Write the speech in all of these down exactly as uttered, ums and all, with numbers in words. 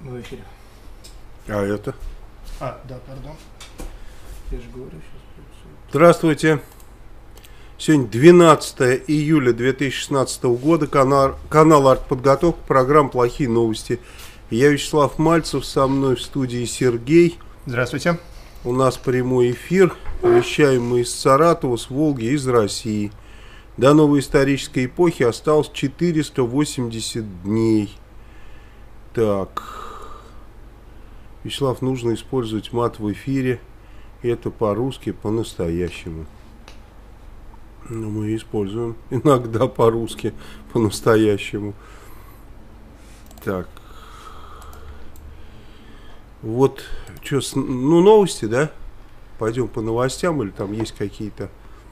В эфире. А это? А, да, пардон. Я же говорю сейчас. Здравствуйте. Сегодня двенадцатое июля две тысячи шестнадцатого года. Канал, канал «Артподготовка», программа «Плохие новости». Я Вячеслав Мальцев, со мной в студии Сергей. Здравствуйте. У нас прямой эфир. Вещаем мы из Саратова, с Волги, из России. До новой исторической эпохи осталось четыреста восемьдесят дней. Так. Вячеслав, нужно использовать мат в эфире. Это по-русски, по-настоящему. Но мы используем иногда по-русски, по-настоящему. Так. Вот, что, ну, новости, да? Пойдем по новостям, или там есть какие-то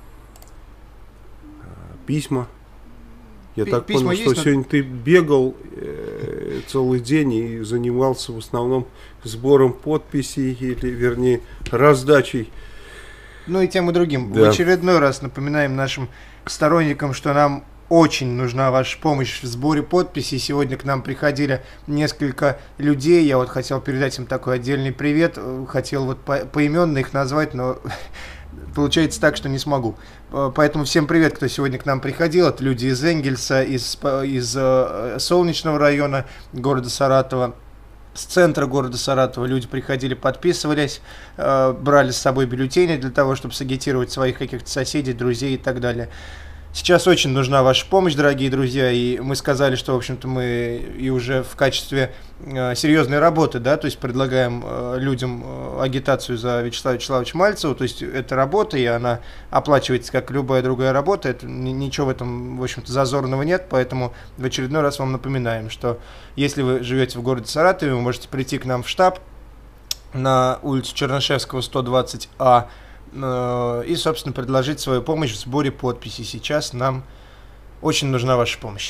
письма? Я Пи- так понял, что есть, сегодня но... ты бегал э, целый день и занимался в основном сбором подписей, или, вернее, раздачей. Ну и тем и другим. Да. В очередной раз напоминаем нашим сторонникам, что нам очень нужна ваша помощь в сборе подписей. Сегодня к нам приходили несколько людей. Я вот хотел передать им такой отдельный привет. Хотел вот по- поименно их назвать, но получается так, что не смогу. Поэтому всем привет, кто сегодня к нам приходил. Это люди из Энгельса, из, из э, Солнечного района города Саратова. С центра города Саратова люди приходили, подписывались, э, брали с собой бюллетени для того, чтобы сагитировать своих каких-то соседей, друзей и так далее. Сейчас очень нужна ваша помощь, дорогие друзья, и мы сказали, что, в общем-то, мы и уже в качестве э, серьезной работы, да, то есть предлагаем э, людям э, агитацию за Вячеслава Вячеславовича Мальцева, то есть это работа, и она оплачивается, как любая другая работа, это, ничего в этом, в общем-то, зазорного нет, поэтому в очередной раз вам напоминаем, что если вы живете в городе Саратове, вы можете прийти к нам в штаб на улицу Чернышевского, сто двадцать А, и, собственно, предложить свою помощь в сборе подписей. Сейчас нам очень нужна ваша помощь.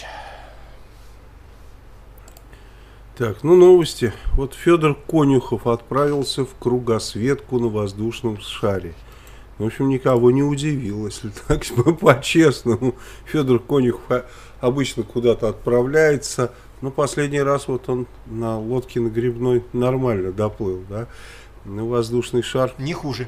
Так, ну новости. Вот Федор Конюхов отправился в кругосветку на воздушном шаре. В общем, никого не удивил, если так по-честному. Федор Конюхов обычно куда-то отправляется. Но последний раз вот он на лодке на Грибной нормально доплыл, да? На воздушный шар. Не хуже.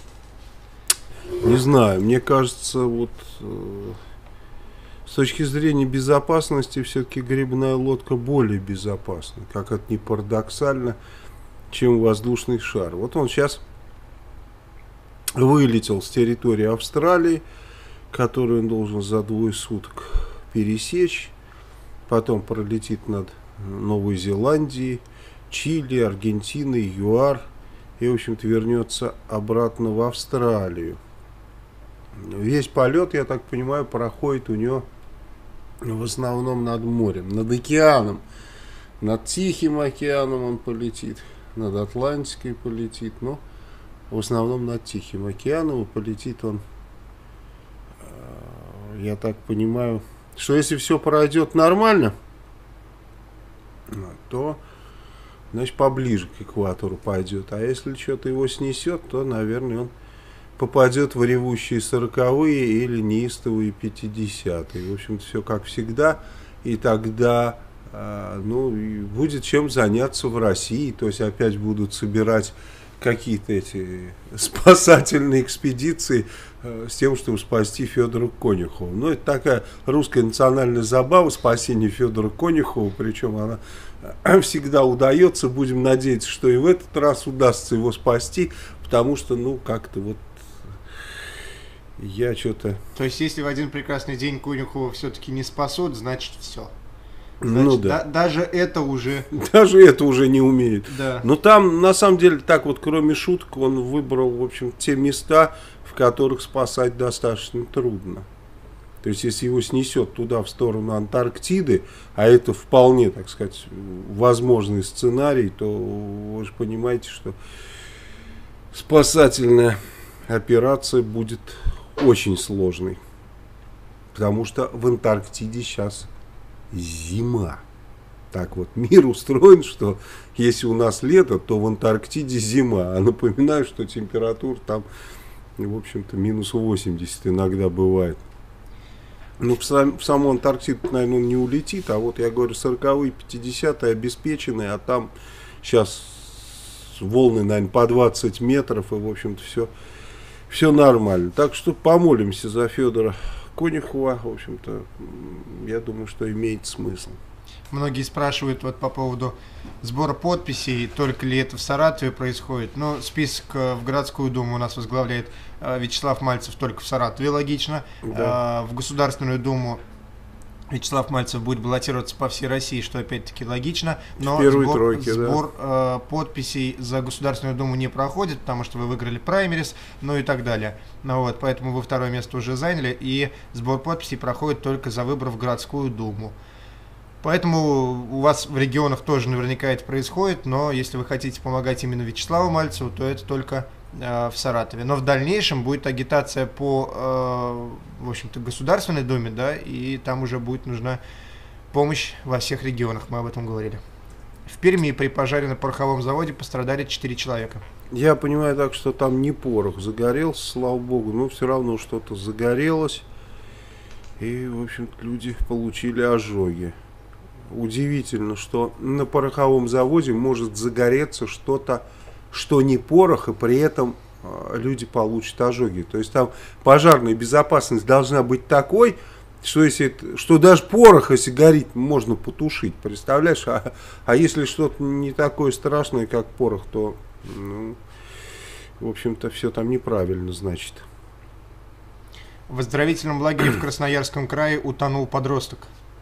Не знаю, мне кажется, вот э, с точки зрения безопасности все-таки грибная лодка более безопасна, как это ни парадоксально, чем воздушный шар. Вот он сейчас вылетел с территории Австралии, которую он должен за двое суток пересечь, потом пролетит над Новой Зеландией, Чили, Аргентиной, ЮАР и, в общем-то, вернется обратно в Австралию. Весь полет, я так понимаю, проходит у него в основном над морем, над океаном. Над Тихим океаном он полетит, над Атлантикой полетит, но в основном над Тихим океаном. И полетит он, я так понимаю, что если все пройдет нормально, то, значит, поближе к экватору пойдет. А если что-то его снесет, то, наверное, он попадет в ревущие сороковые или неистовые пятидесятые. В общем-то, все как всегда. И тогда э, ну, будет чем заняться в России. То есть опять будут собирать какие-то эти спасательные экспедиции э, с тем, чтобы спасти Федора Конюхова. Ну, это такая русская национальная забава, спасение Федора Конюхова. Причем она э, всегда удается. Будем надеяться, что и в этот раз удастся его спасти. Потому что, ну, как-то вот я что-то... То есть, если в один прекрасный день Конюхова все-таки не спасут, значит, все. Значит, ну да. да. Даже это уже... Даже это уже не умеет. Да. Но там, на самом деле, так вот, кроме шуток, он выбрал, в общем, те места, в которых спасать достаточно трудно. То есть, если его снесет туда, в сторону Антарктиды, а это вполне, так сказать, возможный сценарий, то вы же понимаете, что спасательная операция будет очень сложной. Потому что в Антарктиде сейчас зима. Так вот, мир устроен, что если у нас лето, то в Антарктиде зима. А напоминаю, что температура там, в общем-то, минус восемьдесят иногда бывает. Ну, в, сам, в саму Антарктиду, наверное, он не улетит. А вот я говорю, сороковые, пятидесятые обеспеченные, а там сейчас волны, наверное, по двадцать метров, и, в общем-то, все, все нормально. Так что помолимся за Федора Конюхова, в общем-то, я думаю, что имеет смысл. Многие спрашивают вот по поводу сбора подписей, только ли это в Саратове происходит. Но список в городскую думу у нас возглавляет Вячеслав Мальцев только в Саратове, логично. Да. В Государственную думу Вячеслав Мальцев будет баллотироваться по всей России, что опять-таки логично. Но сбор, тройки, сбор да. подписей за Государственную думу не проходит, потому что вы выиграли праймерис, ну и так далее. Ну вот, поэтому вы второе место уже заняли, и сбор подписей проходит только за выбор в городскую думу. Поэтому у вас в регионах тоже наверняка это происходит, но если вы хотите помогать именно Вячеславу Мальцеву, то это только э, в Саратове. Но в дальнейшем будет агитация по, э, в общем-то, Государственной думе, да, и там уже будет нужна помощь во всех регионах, мы об этом говорили. В Перми при пожаре на пороховом заводе пострадали четыре человека. Я понимаю так, что там не порох загорелся, слава богу, но все равно что-то загорелось, и, в общем-то, люди получили ожоги. Удивительно, что на пороховом заводе может загореться что-то, что не порох, и при этом люди получат ожоги. То есть там пожарная безопасность должна быть такой, что, если, что даже порох, если горит, можно потушить. Представляешь? А, а если что-то не такое страшное, как порох, то, ну, в общем-то, все там неправильно, значит. В оздоровительном лагере в Красноярском крае утонул подросток.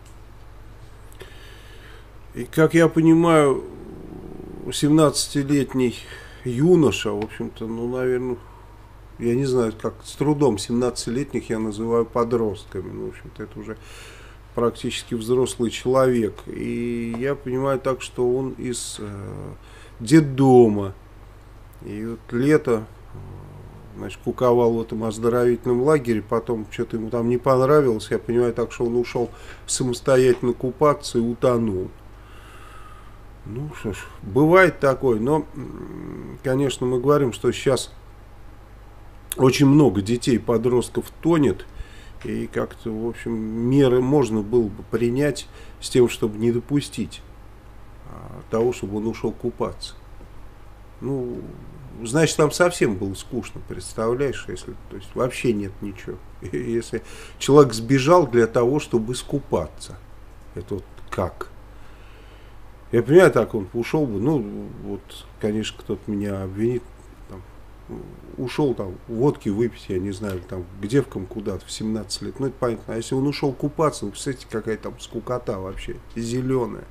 И, как я понимаю, семнадцатилетний юноша, в общем-то, ну, наверное, я не знаю, как с трудом семнадцатилетних я называю подростками. Ну, в общем-то, это уже практически взрослый человек. И я понимаю так, что он из э, детдома. И вот лето, значит, куковал в этом оздоровительном лагере, потом что-то ему там не понравилось. Я понимаю так, что он ушел самостоятельно купаться и утонул. Ну что ж, бывает такое, но, конечно, мы говорим, что сейчас очень много детей, подростков тонет, и как-то, в общем, меры можно было бы принять с тем, чтобы не допустить того, чтобы он ушел купаться. Ну, значит, там совсем было скучно, представляешь, если, то есть вообще нет ничего. Если человек сбежал для того, чтобы искупаться, это вот как? Я понимаю, так он ушел бы, ну, вот, конечно, кто-то меня обвинит, там, ушел там водки выпить, я не знаю, там, к девкам куда-то в семнадцать лет, ну, это понятно. А если он ушел купаться, ну, представляете, какая там скукота вообще, зеленая.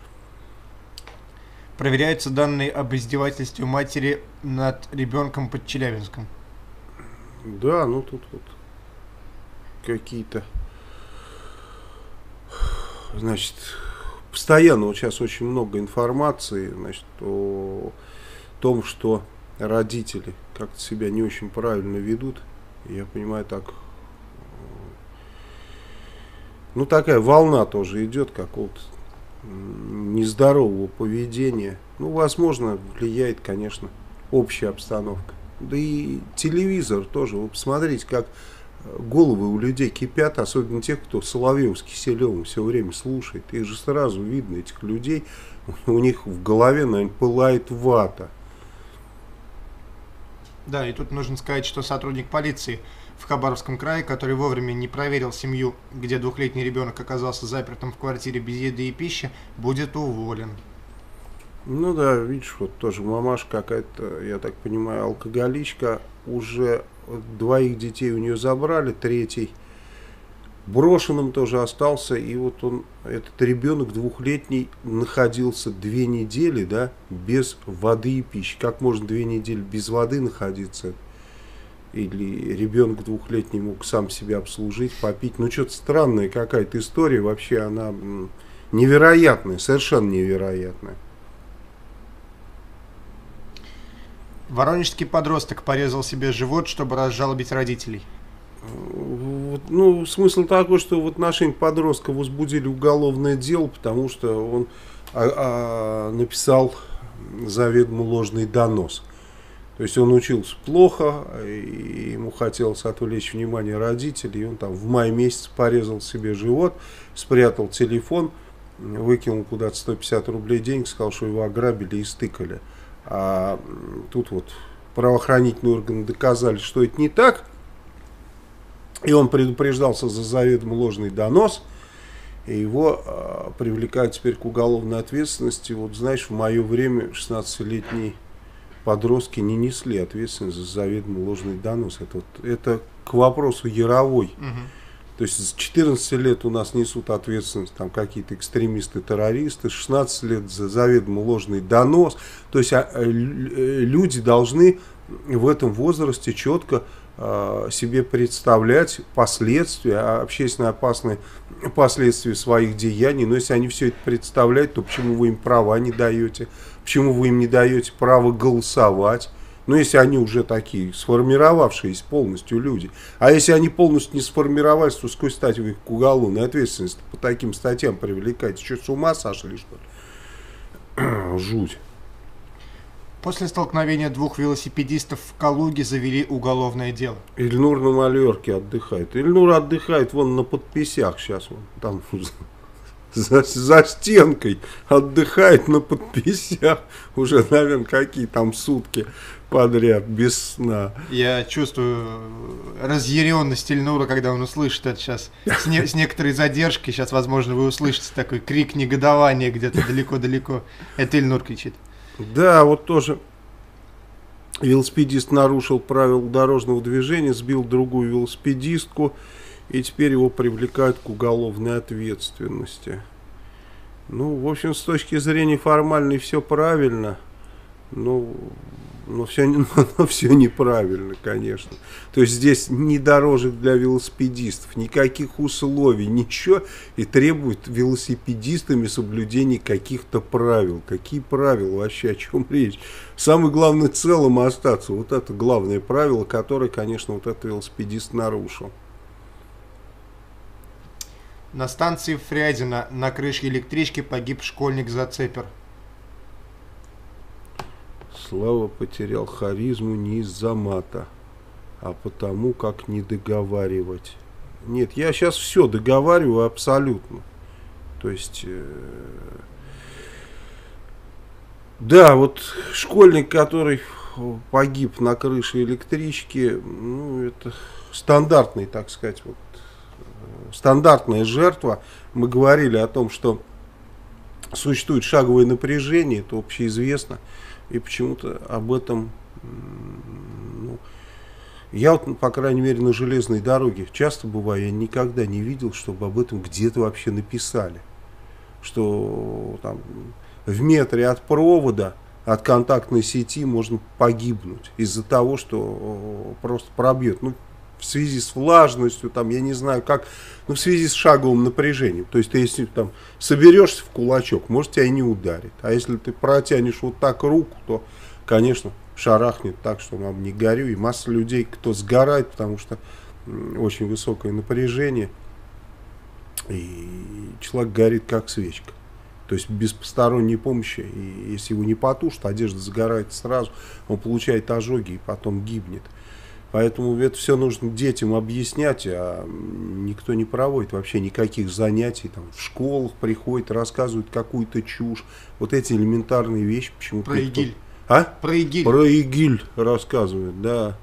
Проверяются данные об издевательстве матери над ребенком под Челябинском. Да, ну, тут вот какие-то, значит... Постоянно вот сейчас очень много информации, значит, о том, что родители как-то себя не очень правильно ведут. Я понимаю, так, ну, такая волна тоже идет какого-то нездорового поведения. Ну, возможно, влияет, конечно, общая обстановка. Да и телевизор тоже. Вы посмотрите, как головы у людей кипят, особенно тех, кто Соловьев с Киселевым все время слушает. Их же сразу видно, этих людей, у них в голове, наверное, пылает вата. Да, и тут нужно сказать, что сотрудник полиции в Хабаровском крае, который вовремя не проверил семью, где двухлетний ребенок оказался запертым в квартире без еды и пищи, будет уволен. Ну да, видишь, вот тоже мамашка какая-то, я так понимаю, алкоголичка, уже двоих детей у нее забрали, третий брошенным тоже остался, и вот он, этот ребенок двухлетний, находился две недели, да, без воды и пищи. Как можно две недели без воды находиться? Или ребенок двухлетний мог сам себя обслужить, попить? Ну, что-то странная какая-то история, вообще она невероятная, совершенно невероятная. Воронежский подросток порезал себе живот, чтобы разжалобить родителей. Вот, ну, смысл такой, что в отношении подростка возбудили уголовное дело, потому что он а, а, написал заведомо ложный донос. То есть он учился плохо, и ему хотелось отвлечь внимание родителей, и он там в мае месяце порезал себе живот, спрятал телефон выкинул куда-то сто пятьдесят рублей денег, сказал, что его ограбили и стыкали. А тут вот правоохранительные органы доказали, что это не так. И он предупреждался за заведомо ложный донос. И его э, привлекают теперь к уголовной ответственности. Вот знаешь, в мое время шестнадцатилетние подростки не несли ответственность за заведомо ложный донос. Это, вот, это к вопросу Яровой. Угу. То есть с четырнадцати лет у нас несут ответственность там какие-то экстремисты-террористы, шестнадцать лет за заведомо ложный донос. То есть а, э, люди должны в этом возрасте четко э, себе представлять последствия, общественно опасные последствия своих деяний. Но если они все это представляют, то почему вы им права не даете? Почему вы им не даете право голосовать? Ну, если они уже такие, сформировавшиеся полностью люди. А если они полностью не сформировались, то с какой стати вы их к уголовной ответственности по таким статьям привлекаете? Что, с ума сошли, что ли? Жуть. После столкновения двух велосипедистов в Калуге завели уголовное дело. Ильнур на Мальорке отдыхает. Ильнур отдыхает вон на подписях сейчас. Вон, там за, за стенкой отдыхает на подписях. Уже, наверное, какие там сутки подряд, без сна. Я чувствую разъяренность Ильнура, когда он услышит это сейчас. С, не, с некоторой задержкой сейчас, возможно, вы услышите такой крик негодования где-то далеко-далеко. Это Ильнур кричит. Да, вот тоже велосипедист нарушил правила дорожного движения, сбил другую велосипедистку, и теперь его привлекают к уголовной ответственности. Ну, в общем, с точки зрения формальной все правильно, но, но, все, но все неправильно, конечно. То есть здесь ни дорожек для велосипедистов, никаких условий, ничего, и требуют велосипедистами соблюдения каких-то правил. Какие правила вообще, о чем речь? Самое главное целым остаться. Вот это главное правило, которое, конечно, вот этот велосипедист нарушил. На станции Фрязино на крыше электрички погиб школьник-зацепер. Слава потерял харизму не из-за мата, а потому, как не договаривать. Нет, я сейчас все договариваю абсолютно. То есть, э, да, вот школьник, который погиб на крыше электрички, ну, это стандартный, так сказать, вот, стандартная жертва. Мы говорили о том, что существует шаговое напряжение, это общеизвестно. И почему-то об этом, ну, я вот, по крайней мере, на железной дороге часто бываю, я никогда не видел, чтобы об этом где-то вообще написали. Что там в метре от провода, от контактной сети можно погибнуть из-за того, что просто пробьет. Ну, в связи с влажностью, там, я не знаю как, но в связи с шаговым напряжением. То есть ты если там соберешься в кулачок, может тебя и не ударит. А если ты протянешь вот так руку, то, конечно, шарахнет так, что нам не горю. И масса людей, кто сгорает, потому что очень высокое напряжение, и человек горит как свечка. То есть без посторонней помощи. И если его не потушат, одежда загорает сразу, он получает ожоги и потом гибнет. Поэтому это все нужно детям объяснять, а никто не проводит вообще никаких занятий. Там, в школах приходят, рассказывают какую-то чушь. Вот эти элементарные вещи почему-то... Про никто... ИГИЛь. А? Про ИГИЛь. Про ИГИЛь рассказывают, да.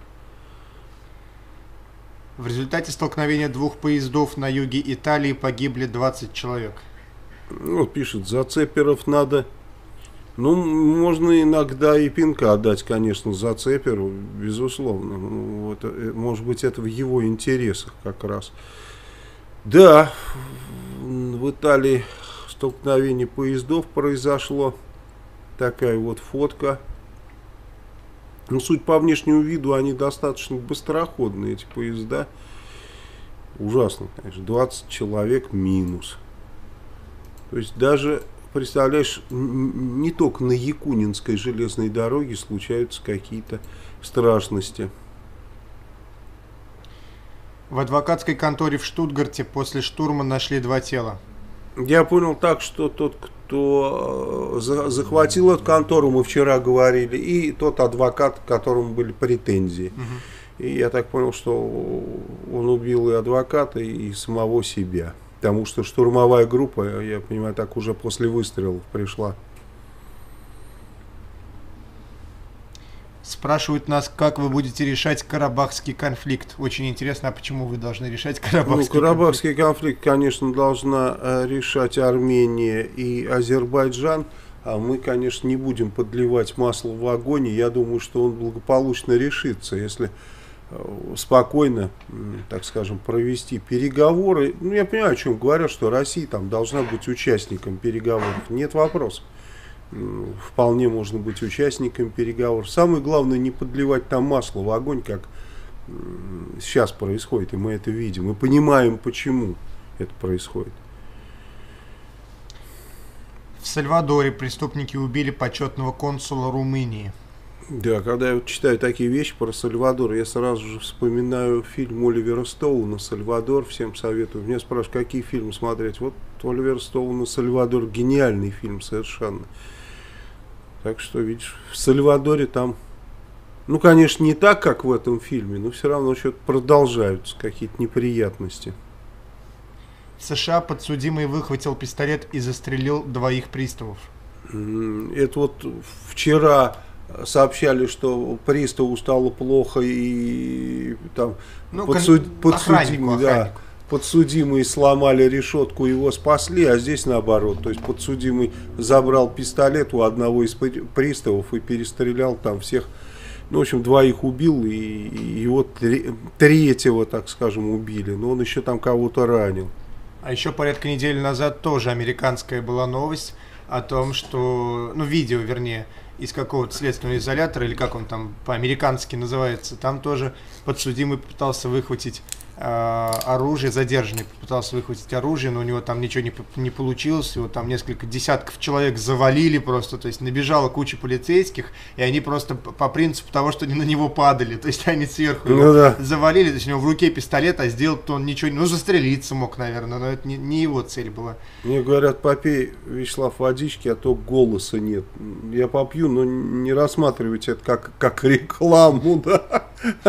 В результате столкновения двух поездов на юге Италии погибли двадцать человек. Ну, пишет, зацеперов надо... Ну, можно иногда и пинка отдать, конечно, зацеперу, безусловно. Ну, это, может быть, это в его интересах как раз. Да, в Италии столкновение поездов произошло. Такая вот фотка. Ну, суть по внешнему виду, они достаточно быстроходные, эти поезда. Ужасно, конечно. двадцать человек минус. То есть даже... Представляешь, не только на Якунинской железной дороге случаются какие-то страшности. В адвокатской конторе в Штутгарте после штурма нашли два тела. Я понял так, что тот, кто захватил эту контору, мы вчера говорили, и тот адвокат, к которому были претензии. Угу. И я так понял, что он убил и адвоката, и самого себя. Потому что штурмовая группа, я понимаю, так уже после выстрелов пришла. Спрашивают нас, как вы будете решать карабахский конфликт. Очень интересно, а почему вы должны решать карабахский ну, карабахский конфликт? конфликт, конечно, должна решать Армения и Азербайджан. А мы, конечно, не будем подливать масло в огонь. Я думаю, что он благополучно решится, если спокойно, так скажем, провести переговоры. Ну, я понимаю, о чем говорят, что Россия там должна быть участником переговоров. Нет вопросов. Вполне можно быть участником переговоров. Самое главное, не подливать там масло в огонь, как сейчас происходит, и мы это видим, и понимаем, почему это происходит. В Сальвадоре преступники убили почетного консула Румынии. Да, когда я вот читаю такие вещи про Сальвадор, я сразу же вспоминаю фильм Оливера Стоуна «Сальвадор». Всем советую. Меня спрашивают, какие фильмы смотреть. Вот Оливер Стоуна «Сальвадор» гениальный фильм совершенно. Так что, видишь, в Сальвадоре там, ну, конечно, не так, как в этом фильме, но все равно что-то продолжаются какие-то неприятности. В США подсудимый выхватил пистолет и застрелил двоих приставов. Это вот вчера сообщали, что приставу стало плохо и там ну, подсуд... охраннику, подсудимый, да, подсудимые сломали решетку, его спасли, а здесь наоборот. То есть подсудимый забрал пистолет у одного из приставов и перестрелял там всех. Ну, в общем, двоих убил, и, и его третьего, так скажем, убили. Но он еще там кого-то ранил. А еще порядка недели назад тоже американская была новость о том, что, ну, видео, вернее, из какого-то следственного изолятора, или как он там по-американски называется, там тоже подсудимый попытался выхватить э, оружие, задержанный попытался выхватить оружие, но у него там ничего не, не получилось, его там несколько десятков человек завалили просто, то есть набежала куча полицейских, и они просто по принципу того, что они на него падали, то есть они сверху ну, его да. завалили, то есть у него в руке пистолет, а сделал-то он ничего, ну, застрелиться мог, наверное, но это не, не его цель была. Мне говорят, попей, Вячеслав, водички, а то голоса нет. Я попью, но не рассматривайте это как, как рекламу, да.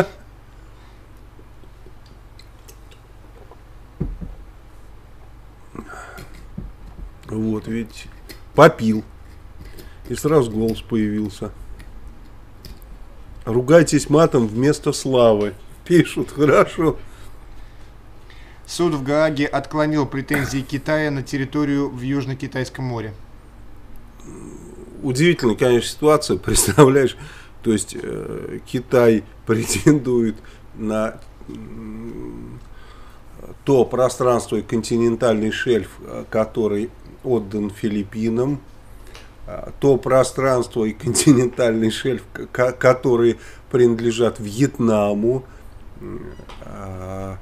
Вот, видите, попил. И сразу голос появился. Ругайтесь матом вместо славы. Пишут, хорошо. Суд в Гааге отклонил претензии Китая на территорию в Южно-Китайском море. Удивительная, конечно, ситуация, представляешь, то есть э, Китай претендует на э, то пространство и континентальный шельф, который отдан Филиппинам, э, то пространство и континентальный шельф, к- которые принадлежат Вьетнаму, э,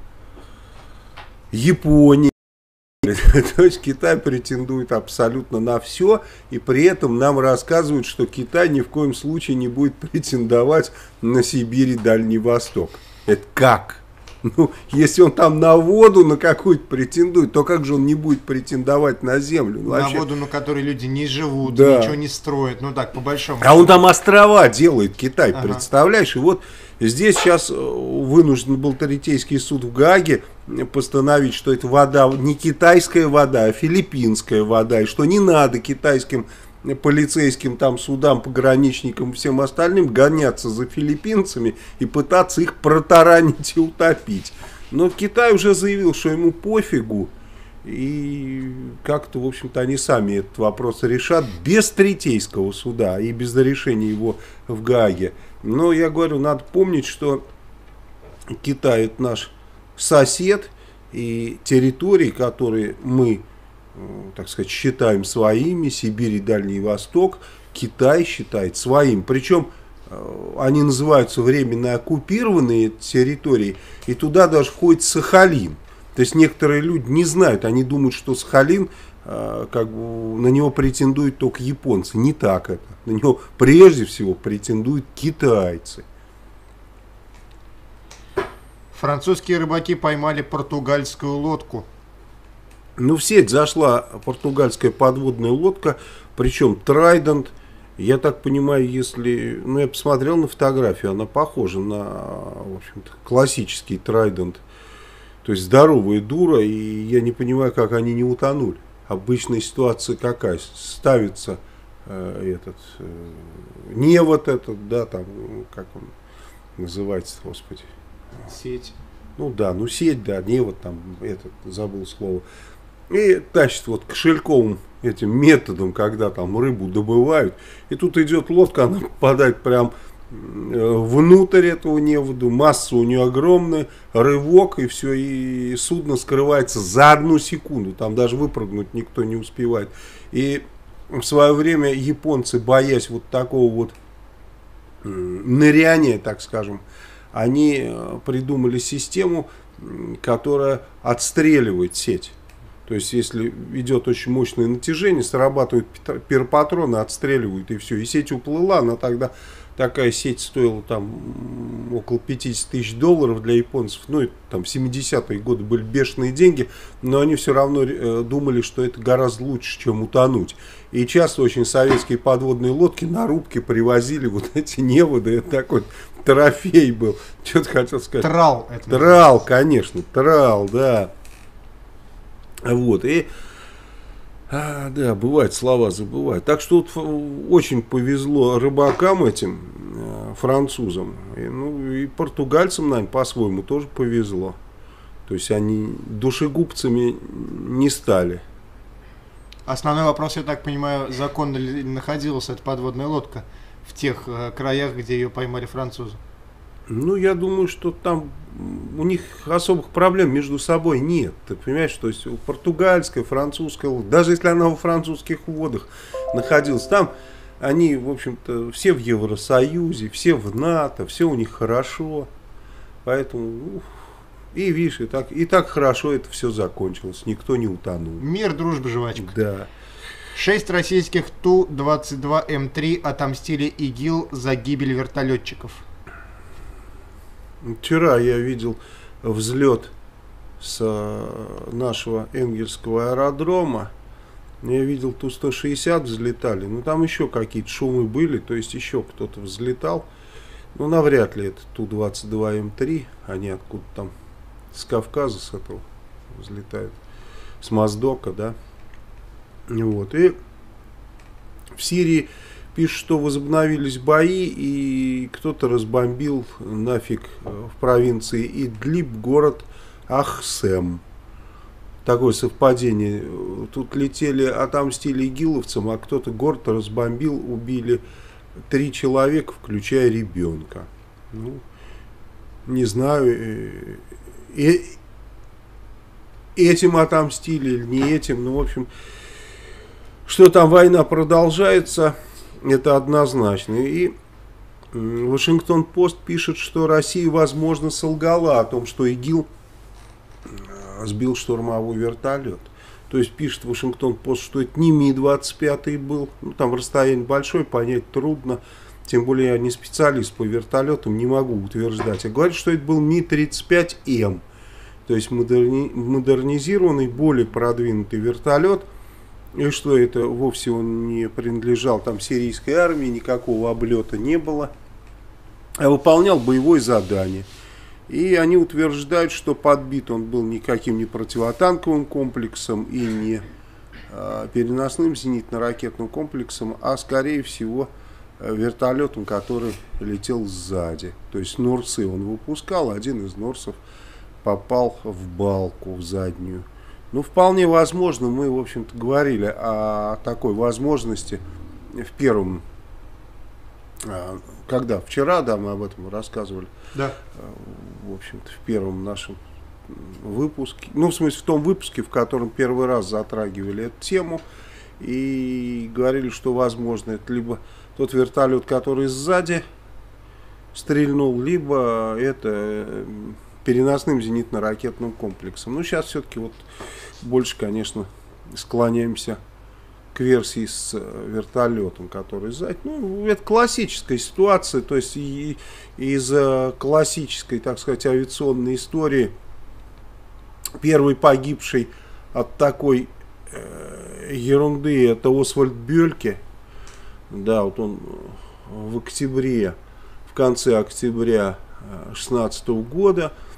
Японии. То есть Китай претендует абсолютно на все, и при этом нам рассказывают, что Китай ни в коем случае не будет претендовать на Сибирь и Дальний Восток. Это как? Ну, если он там на воду на какую-то претендует, то как же он не будет претендовать на землю? Ну, на вообще... воду, на которой люди не живут, да. ничего не строят, ну так, по большому. А он там острова делает, Китай, ага. представляешь? И вот здесь сейчас вынужден был Третейский суд в Гааге постановить, что это вода не китайская вода, а филиппинская вода, и что не надо китайским полицейским там судам, пограничникам и всем остальным гоняться за филиппинцами и пытаться их протаранить и утопить. Но Китай уже заявил, что ему пофигу, и как-то, в общем-то, они сами этот вопрос решат без Третейского суда и без решения его в Гааге. Но я говорю, надо помнить, что Китай — это наш сосед, и территории, которые мы, так сказать, считаем своими, Сибирь и Дальний Восток, Китай считает своим. Причем они называются временно оккупированные территории, и туда даже входит Сахалин. То есть некоторые люди не знают, они думают, что Сахалин, как бы, на него претендуют только японцы. Не так это. На него прежде всего претендуют китайцы. Французские рыбаки поймали португальскую лодку. Ну, в сеть зашла португальская подводная лодка, причем Trident. Я так понимаю, если... Ну, я посмотрел на фотографию, она похожа на, в общем-то, классический Trident То есть здоровая дура, и я не понимаю, как они не утонули. Обычная ситуация какая? Ставится э, этот э, невод этот, да, там, как он называется, господи. Сеть. Ну да, ну сеть, да, невод там, этот, забыл слово. И тащит вот кошельковым этим методом, когда там рыбу добывают. И тут идет лодка, она попадает прям внутрь этого невода, масса у нее огромная, рывок, и все, и судно скрывается за одну секунду. Там даже выпрыгнуть никто не успевает. И в свое время японцы, боясь вот такого вот ныряния, так скажем, они придумали систему, которая отстреливает сеть. То есть, если идет очень мощное натяжение, срабатывают пиропатроны, отстреливают, и все. И сеть уплыла, она тогда, такая сеть стоила там около пятьдесят тысяч долларов для японцев. Ну, это, там, семидесятые годы были бешеные деньги, но они все равно э, думали, что это гораздо лучше, чем утонуть. И часто очень советские подводные лодки на рубке привозили вот эти неводы. Это такой трофей был. Что ты хотел сказать? Трал. Это трал, конечно, трал, да. Вот, и, а, да, бывает, слова забывают. Так что вот очень повезло рыбакам этим, э, французам, и, ну, и португальцам, наверное, по-своему тоже повезло. То есть они душегубцами не стали. Основной вопрос, я так понимаю, законно ли находилась эта подводная лодка в тех э, краях, где ее поймали французы? Ну, я думаю, что там у них особых проблем между собой нет. Ты понимаешь, то есть португальская, французская, даже если она во французских водах находилась, там они, в общем-то, все в Евросоюзе, все в НАТО, все у них хорошо. Поэтому, ух, и видишь, и так, и так хорошо это все закончилось, никто не утонул. Мир, дружба, жвачка. Да. Шесть российских Ту двадцать два М три отомстили ИГИЛ за гибель вертолетчиков. Вчера я видел взлет с нашего Энгельсского аэродрома. Я видел Ту сто шестьдесят взлетали. Но там еще какие-то шумы были. То есть еще кто-то взлетал. Ну, навряд ли это Ту двадцать два М три. Они откуда там с Кавказа, с этого взлетают. С Моздока, да. Вот. И в Сирии пишут, что возобновились бои, и кто-то разбомбил нафиг в провинции Идлиб город Ахсем. Такое совпадение. Тут летели, отомстили игиловцам, а кто-то город разбомбил, убили три человека, включая ребенка. Ну, не знаю, и этим отомстили или не этим, ну, в общем, что там война продолжается, это однозначно. И Вашингтон-Пост пишет, что Россия, возможно, солгала о том, что ИГИЛ сбил штурмовой вертолет. То есть пишет Вашингтон-Пост, что это не Ми двадцать пять был. Ну, там расстояние большое, понять трудно. Тем более я не специалист по вертолетам, не могу утверждать. А говорит, что это был Ми тридцать пять М. То есть модерни... модернизированный, более продвинутый вертолет. И что это вовсе он не принадлежал там сирийской армии, никакого облета не было, а выполнял боевое задание. И они утверждают, что подбит он был никаким не противотанковым комплексом и не а, переносным зенитно-ракетным комплексом, а скорее всего вертолетом, который летел сзади. То есть Нурсы он выпускал, один из Нурсов попал в балку, в заднюю. Ну, вполне возможно, мы, в общем-то, говорили о такой возможности в первом, когда, вчера, да, мы об этом рассказывали, да. В общем-то, в первом нашем выпуске, ну, в смысле, в том выпуске, в котором первый раз затрагивали эту тему, и говорили, что, возможно, это либо тот вертолет, который сзади стрельнул, либо это переносным зенитно-ракетным комплексом. Ну, сейчас все-таки вот больше, конечно, склоняемся к версии с вертолетом, который сзади. Ну, это классическая ситуация, то есть и, из классической, так сказать, авиационной истории первый погибший от такой э, ерунды это Освальд Бёльке. Да, вот он в октябре, в конце октября шестнадцатого года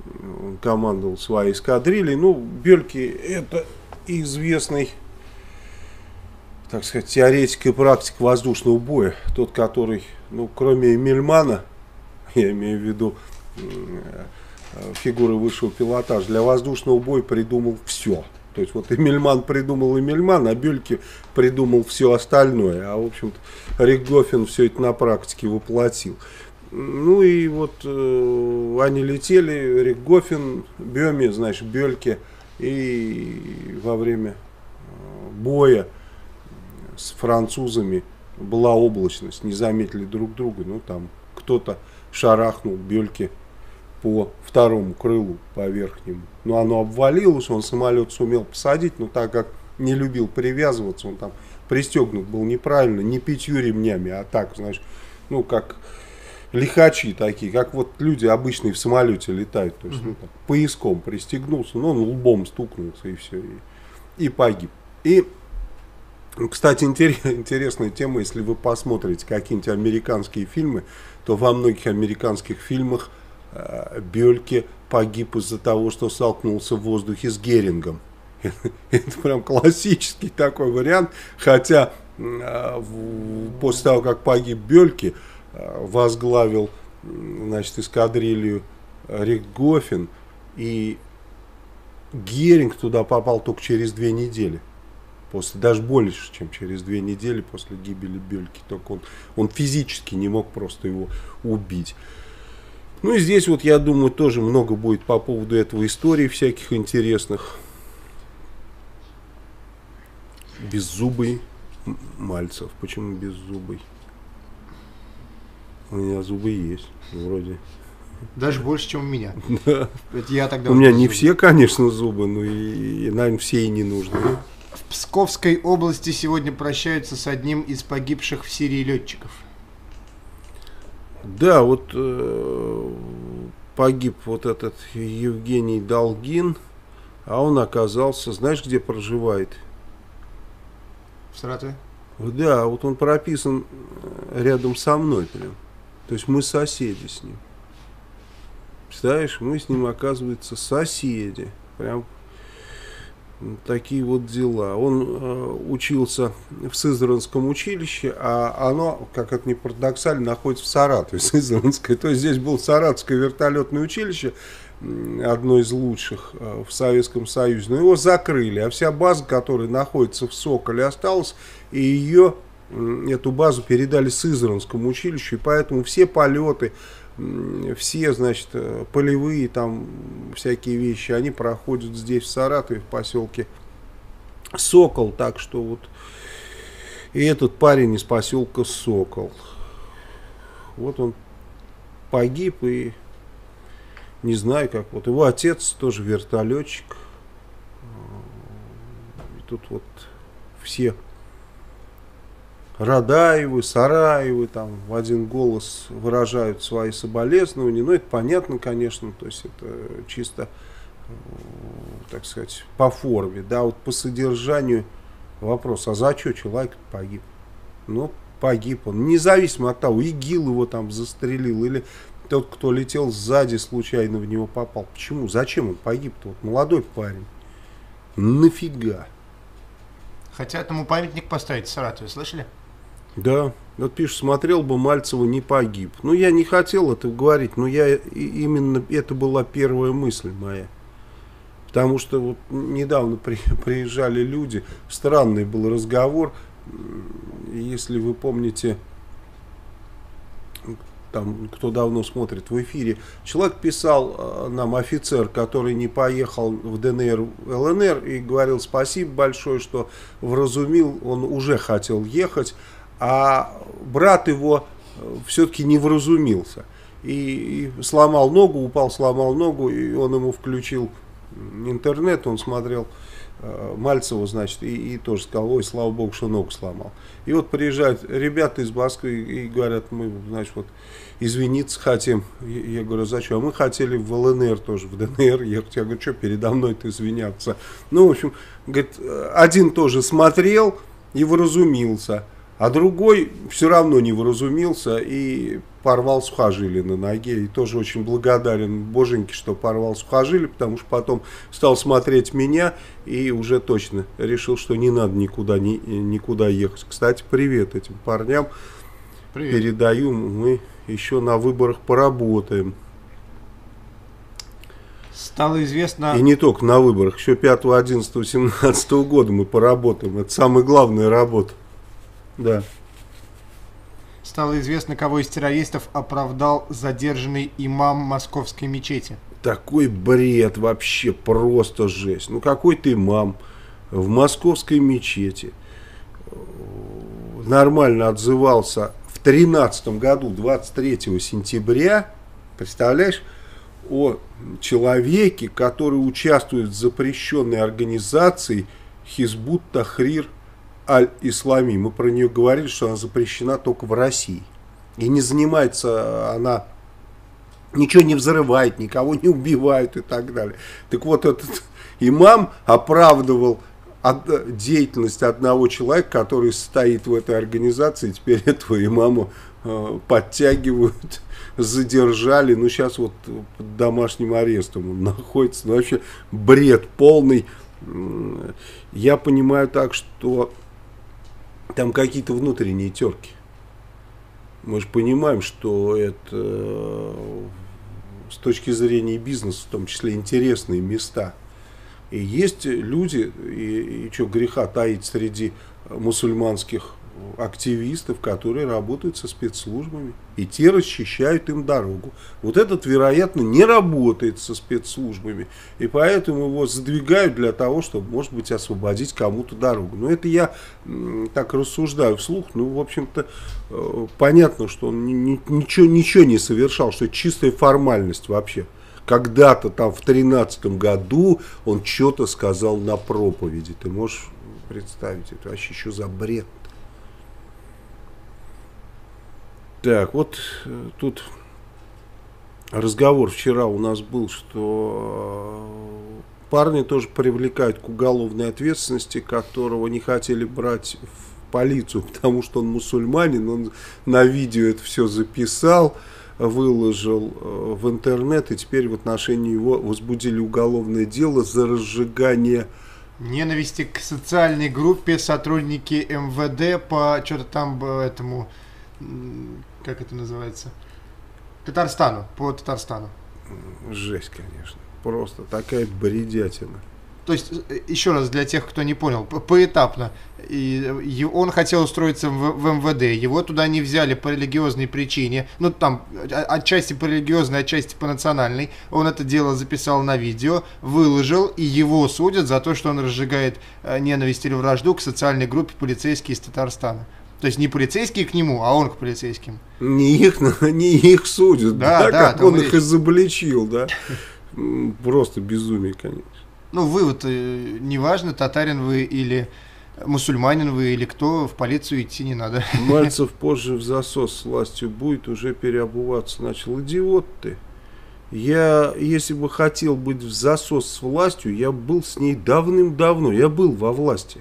Он командовал своей эскадрильей. Ну, Бельки это известный, так сказать, теоретик и практик воздушного боя. Тот, который, ну, кроме Мельмана, я имею в виду фигуры высшего пилотажа, для воздушного боя придумал все. То есть вот Эмельман придумал Эмельман, а Бельки придумал все остальное. А в общем-то Рихтгофен все это на практике воплотил. Ну и вот э, они летели, Рихтгофен, Бёме, значит, Бельки. И во время боя с французами была облачность, не заметили друг друга. Ну там кто-то шарахнул Бельки по второму крылу, по верхнему. Но оно обвалилось, он самолет сумел посадить, но так как не любил привязываться, он там пристегнут был неправильно, не пятью ремнями, а так, знаешь, ну как лихачи такие, как вот люди обычные в самолете летают, то есть ну, так, пояском пристегнулся, но он лбом стукнулся и все, и, и погиб. И, кстати, интересная тема, если вы посмотрите какие-нибудь американские фильмы, то во многих американских фильмах Бельки погиб из-за того, что столкнулся в воздухе с Герингом. Это прям классический такой вариант. Хотя после того, как погиб Бельки, возглавил, значит, эскадрилью Рихтгофен, и Геринг туда попал только через две недели. После, даже больше, чем через две недели после гибели Бельки. Только он, он физически не мог просто его убить. Ну и здесь вот, я думаю, тоже много будет по поводу этого историй всяких интересных. Беззубый Мальцев. Почему беззубый? У меня зубы есть, вроде. Даже больше, чем у меня. Да. Это я тогда у меня не зубы. Все, конечно, зубы, но и, и нам все и не нужны. В Псковской области сегодня прощаются с одним из погибших в Сирии летчиков. Да, вот э, погиб вот этот Евгений Долгин, а он оказался, знаешь, где проживает? В Саратове? Да, вот он прописан рядом со мной прям. То есть мы соседи с ним. Представляешь, мы с ним, оказывается, соседи. Прям такие вот дела. Он э, учился в Сызранском училище, а оно, как это ни парадоксально, находится в Саратове, Сызранское. То есть здесь было Саратовское вертолетное училище, одно из лучших э, в Советском Союзе. Но его закрыли, а вся база, которая находится в Соколе, осталась, и ее, э, эту базу передали Сызранскому училищу, и поэтому все полеты, все, значит, полевые там всякие вещи, они проходят здесь, в Саратове, в поселке Сокол. Так что вот и этот парень из поселка Сокол. Вот он погиб, и не знаю как. Вот его отец тоже вертолетчик. И тут вот все Радаевы, Сараевы там в один голос выражают свои соболезнования. Ну, это понятно, конечно, то есть это чисто, так сказать, по форме. Да, вот по содержанию вопрос, а за что человек погиб? Ну, погиб он. Независимо от того, ИГИЛ его там застрелил, или тот, кто летел сзади, случайно в него попал. Почему? Зачем он погиб-то? Вот молодой парень. Нафига? Хотят ему памятник поставить в Саратове, слышали? Да, вот пишешь, смотрел бы, Мальцева не погиб. Ну, я не хотел это говорить, но я именно это была первая мысль моя. Потому что вот недавно при, приезжали люди, странный был разговор, если вы помните, там, кто давно смотрит в эфире, человек писал нам, офицер, который не поехал в ДНР, ЛНР, и говорил спасибо большое, что вразумил, он уже хотел ехать, а брат его все-таки не вразумился. И, и сломал ногу, упал, сломал ногу, и он ему включил интернет, он смотрел э, Мальцева, значит, и, и тоже сказал, ой, слава богу, что ногу сломал. И вот приезжают ребята из Москвы и говорят, мы, значит, вот извиниться хотим. Я, я говорю, зачем? А мы хотели в ЛНР тоже, в ДНР ехать. Я говорю, что передо мной-то извиняться? Ну, в общем, говорит, один тоже смотрел и вразумился, А другой все равно не вразумился и порвал сухожилие на ноге. И тоже очень благодарен боженьке, что порвал сухожилие, потому что потом стал смотреть меня и уже точно решил, что не надо никуда, ни, никуда ехать. Кстати, привет этим парням. Привет. Передаю, мы еще на выборах поработаем. Стало известно... И не только на выборах, еще пятого, одиннадцатого, семнадцатого года мы поработаем. Это самая главная работа. Да. Стало известно, кого из террористов оправдал задержанный имам московской мечети. Такой бред вообще, просто жесть. Ну какой ты имам в московской мечети нормально отзывался в тринадцатом году, двадцать третьего сентября, представляешь, о человеке, который участвует в запрещенной организации Хизбут Тахрир Аль-Ислами. Мы про нее говорили, что она запрещена только в России. И не занимается она, ничего не взрывает, никого не убивает и так далее. Так вот, этот имам оправдывал от, деятельность одного человека, который стоит в этой организации. Теперь этого имама э, подтягивают, задержали. Ну, сейчас вот под домашним арестом он находится. Ну, вообще бред полный. Я понимаю так, что там какие-то внутренние терки. Мы же понимаем, что это э, с точки зрения бизнеса, в том числе, интересные места. И есть люди, и, и что греха таить среди мусульманских активистов, которые работают со спецслужбами. И те расчищают им дорогу. Вот этот, вероятно, не работает со спецслужбами. И поэтому его задвигают для того, чтобы, может быть, освободить кому-то дорогу. Но это я м, так рассуждаю вслух. Ну, в общем-то, э, понятно, что он ни, ни, ничего, ничего не совершал, что это чистая формальность вообще. Когда-то там в тринадцатом году он что-то сказал на проповеди. Ты можешь представить, это вообще что за бред? Так, вот тут разговор вчера у нас был, что парни тоже привлекают к уголовной ответственности, которого не хотели брать в полицию, потому что он мусульманин, он на видео это все записал, выложил в интернет, и теперь в отношении его возбудили уголовное дело за разжигание ненависти к социальной группе. Сотрудники эм вэ дэ по что-то там этому, как это называется, Татарстану, по Татарстану. Жесть, конечно. Просто такая бредятина. То есть, еще раз, для тех, кто не понял, поэтапно. И он хотел устроиться в эм вэ дэ, его туда не взяли по религиозной причине, ну там отчасти по религиозной, отчасти по национальной. Он это дело записал на видео, выложил, и его судят за то, что он разжигает ненависть или вражду к социальной группе полицейские из Татарстана. То есть не полицейские к нему, а он к полицейским. Не их, не их судят, да, да, да, как он их изобличил, да. Просто безумие, конечно. Ну, вывод, неважно, татарин вы или мусульманин вы, или кто, в полицию идти не надо. Мальцев позже в засос с властью будет, уже переобуваться начал. Идиот ты. Я, если бы хотел быть в засос с властью, я был с ней давным-давно. Я был во власти.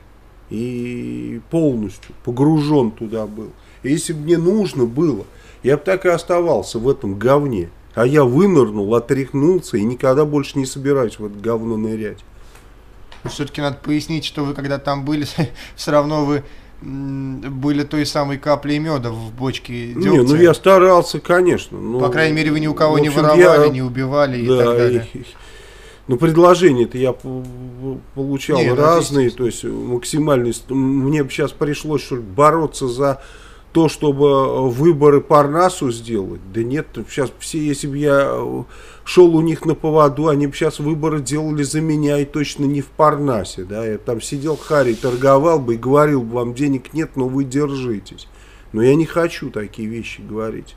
И полностью погружен туда был. И если бы мне нужно было, я бы так и оставался в этом говне. А я вынырнул, отряхнулся и никогда больше не собираюсь в это говно нырять. Все-таки надо пояснить, что вы когда там были, все равно вы были той самой каплей меда в бочке дегтя. Не, ну я старался, конечно. Но, по крайней мере, вы ни у кого общем, не воровали, я, не убивали, да, и так далее. И, ну, предложения-то я получал не, разные, то есть максимальные. Мне бы сейчас пришлось что ли, бороться за то, чтобы выборы Парнасу сделать. Да нет, сейчас все, если бы я шел у них на поводу, они бы сейчас выборы делали за меня и точно не в Парнасе. Да? Я там сидел Харри, торговал бы и говорил бы, вам денег нет, но вы держитесь. Но я не хочу такие вещи говорить.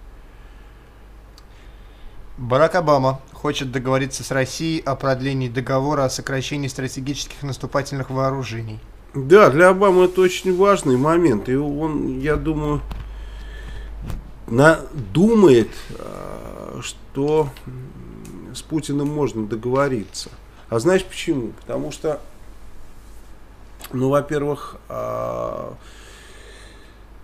Барак Обама хочет договориться с Россией о продлении договора о сокращении стратегических наступательных вооружений. Да, для Обамы это очень важный момент. И он, я думаю, на, думает, что с Путиным можно договориться. А знаешь почему? Потому что, ну, во-первых,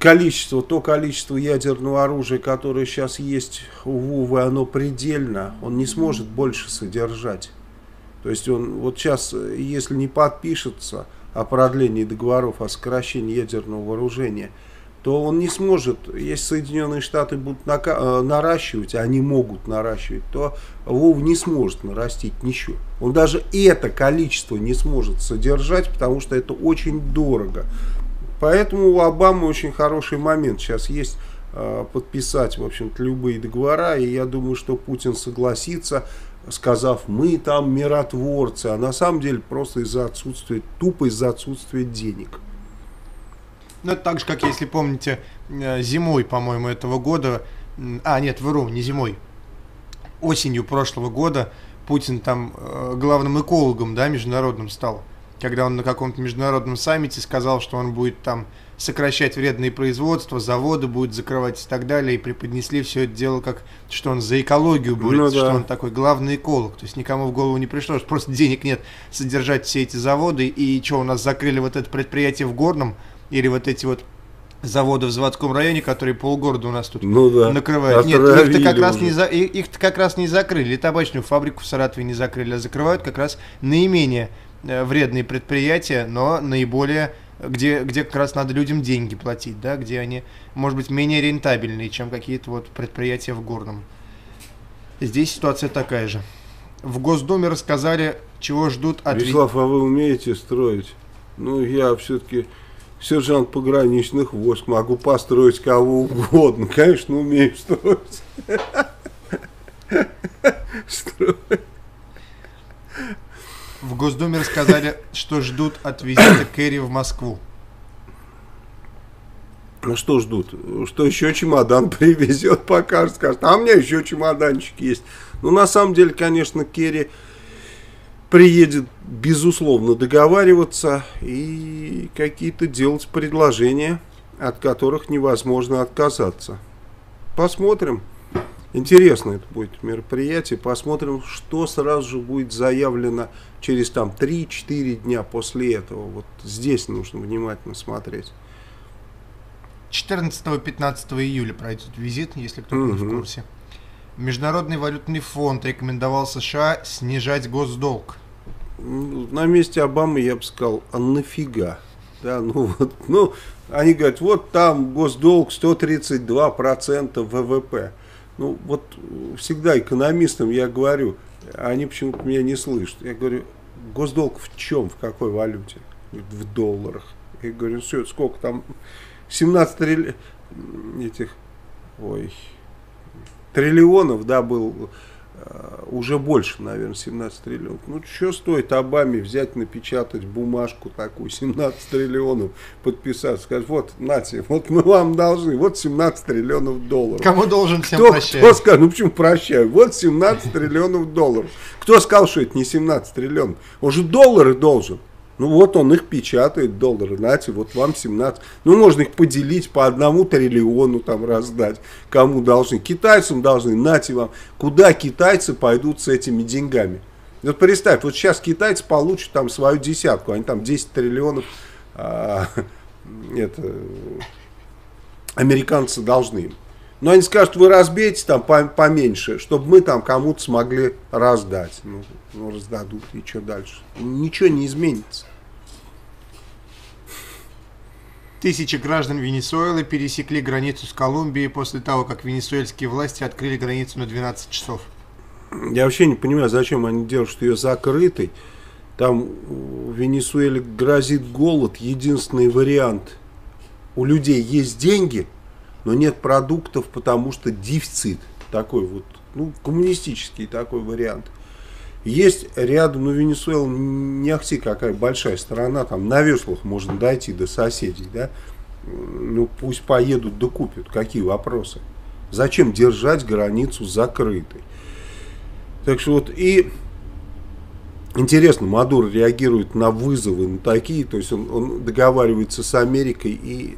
количество, то количество ядерного оружия, которое сейчас есть у Вовы, оно предельно, он не сможет больше содержать. То есть он вот сейчас, если не подпишется о продлении договоров о сокращении ядерного вооружения, то он не сможет, если Соединенные Штаты будут наращивать, а они могут наращивать, то Вов не сможет нарастить ничего. Он даже это количество не сможет содержать, потому что это очень дорого. Поэтому у Обамы очень хороший момент сейчас есть подписать, в общем-то, любые договора, и я думаю, что Путин согласится, сказав, мы там миротворцы, а на самом деле просто из-за отсутствия, тупо из-за отсутствия денег. Ну, это так же, как, если помните, зимой, по-моему, этого года, а, нет, вру, не зимой, осенью прошлого года Путин там главным экологом, да, международным стал, когда он на каком-то международном саммите сказал, что он будет там сокращать вредные производства, заводы будет закрывать и так далее, и преподнесли все это дело как, что он за экологию борется, ну, да. Что он такой главный эколог. То есть никому в голову не пришло, что просто денег нет содержать все эти заводы, и что, у нас закрыли вот это предприятие в Горном, или вот эти вот заводы в заводском районе, которые полгорода у нас тут ну, да. накрывают. Нет, их-то как, раз не за, их-то как раз не закрыли, и табачную фабрику в Саратове не закрыли, а закрывают как раз наименее вредные предприятия, но наиболее, где, где как раз надо людям деньги платить, да, где они, может быть, менее рентабельные, чем какие-то вот предприятия в Горном. Здесь ситуация такая же. В Госдуме рассказали, чего ждут от... Вячеслав, а вы умеете строить? Ну, я все-таки сержант пограничных войск, могу построить кого угодно. Конечно, умею строить. Строить. В Госдуме рассказали, что ждут от визита Керри в Москву. Ну что ждут? Что еще чемодан привезет, покажет, скажет, а у меня еще чемоданчик есть. Ну на самом деле, конечно, Керри приедет, безусловно, договариваться и какие-то делать предложения, от которых невозможно отказаться. Посмотрим. Интересно это будет мероприятие. Посмотрим, что сразу же будет заявлено через там три-четыре дня после этого. Вот здесь нужно внимательно смотреть. четырнадцатого-пятнадцатого июля пройдет визит, если кто-то не в курсе. Международный валютный фонд рекомендовал США снижать госдолг. На месте Обамы я бы сказал, а нафига? Да, ну, вот, ну, они говорят, вот там госдолг сто тридцать два процента вэ вэ пэ. Ну, вот всегда экономистам я говорю, они почему-то меня не слышат. Я говорю, госдолг в чем, в какой валюте? В долларах. Я говорю, все, сколько там? семнадцать трилли... этих, ой, триллионов, да, был, уже больше, наверное, семнадцать триллионов. Ну, что стоит Обаме взять, напечатать бумажку такую, семнадцать триллионов, подписать, сказать, вот, нате, вот мы вам должны, вот семнадцать триллионов долларов. Кому должен, всем кто, прощаю. Кто сказал, ну почему прощаю, вот семнадцать триллионов долларов. Кто сказал, что это не семнадцать триллионов? Он же доллары должен. Ну вот он их печатает, доллары, нате, вот вам семнадцать. Ну можно их поделить по одному триллиону там раздать. Кому должны? Китайцам должны, нате вам. Куда китайцы пойдут с этими деньгами? Вот представь, вот сейчас китайцы получат там свою десятку, они там десять триллионов а, это, американцы должны им. Но они скажут, вы разбейте там поменьше, чтобы мы там кому-то смогли раздать. Ну, ну раздадут, и что дальше? Ничего не изменится. Тысячи граждан Венесуэлы пересекли границу с Колумбией после того, как венесуэльские власти открыли границу на двенадцать часов. Я вообще не понимаю, зачем они делают ее закрытой. Там в Венесуэле грозит голод. Единственный вариант. У людей есть деньги, но нет продуктов, потому что дефицит. Такой вот, ну, коммунистический такой вариант. Есть рядом, ну, Венесуэла не ахти какая большая страна, там на веслах можно дойти до соседей, да. Ну, пусть поедут, докупят. Какие вопросы? Зачем держать границу закрытой? Так что вот и интересно, Мадуро реагирует на вызовы, на такие, то есть он, он договаривается с Америкой, и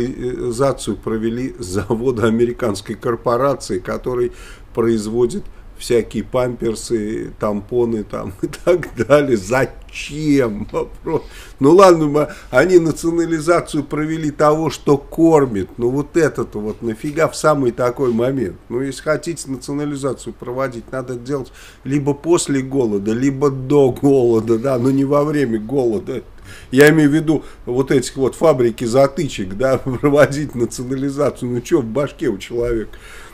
национализацию провели завода американской корпорации, который производит всякие памперсы, тампоны там и так далее. Зачем? Вопрос. Ну ладно, мы, они национализацию провели того, что кормит. Ну вот это-то вот нафига в самый такой момент. Ну если хотите национализацию проводить, надо это делать либо после голода, либо до голода, да, но не во время голода. Я имею в виду вот этих вот фабрики затычек, да, проводить национализацию. Ну что в башке у человека?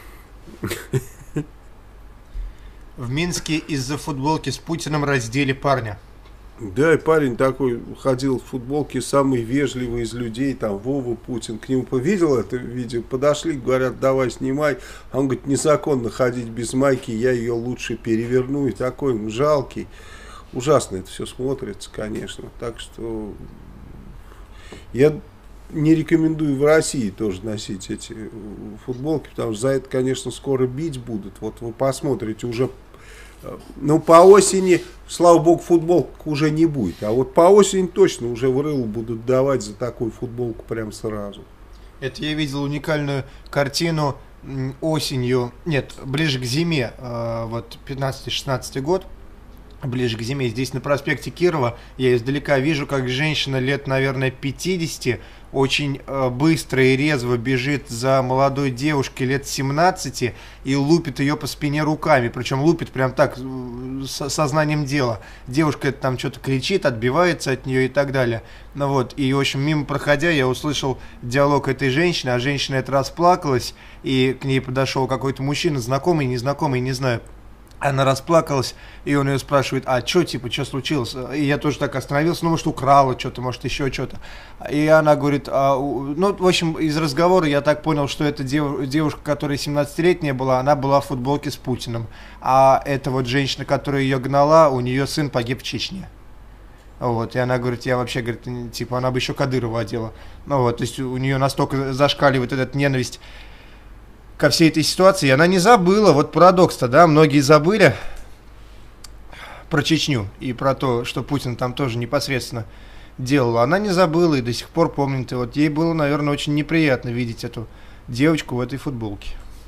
В Минске из-за футболки с Путиным раздели парня. Да, и парень такой ходил в футболке, самый вежливый из людей, там, Вова Путин. К нему повидел это видео, подошли, говорят, давай снимай. А он говорит, незаконно ходить без майки, я ее лучше переверну. И такой он жалкий. Ужасно это все смотрится, конечно. Так что я не рекомендую в России тоже носить эти футболки, потому что за это, конечно, скоро бить будут. Вот вы посмотрите, уже, ну, по осени, слава богу, футболок уже не будет. А вот по осени точно уже в рыло будут давать за такую футболку прям сразу. Это я видел уникальную картину осенью, нет, ближе к зиме, вот пятнадцатый-шестнадцатый год. Ближе к зиме, здесь на проспекте Кирова, я издалека вижу, как женщина лет, наверное, пятидесяти очень э, быстро и резво бежит за молодой девушкой лет семнадцати и лупит ее по спине руками, причем лупит прям так, с сознанием дела. Девушка там что-то кричит, отбивается от нее и так далее. Ну вот, и, в общем, мимо проходя, я услышал диалог этой женщины, а женщина это расплакалась, и к ней подошел какой-то мужчина, знакомый, незнакомый, не знаю. Она расплакалась, и он ее спрашивает, а что, типа, что случилось? И я тоже так остановился, ну, может, украла что-то, может, еще что-то. И она говорит, а, ну, в общем, из разговора я так понял, что эта дев, девушка, которая семнадцатилетняя была, она была в футболке с Путиным. А эта вот женщина, которая ее гнала, у нее сын погиб в Чечне. Вот, и она говорит, я вообще, говорит, типа, она бы еще Кадырова одела. Ну, вот, то есть у нее настолько зашкаливает эта ненависть ко всей этой ситуации, и она не забыла, вот парадокс-то, да, многие забыли про Чечню и про то, что Путин там тоже непосредственно делал, она не забыла и до сих пор помнит, и вот ей было, наверное, очень неприятно видеть эту девочку в этой футболке.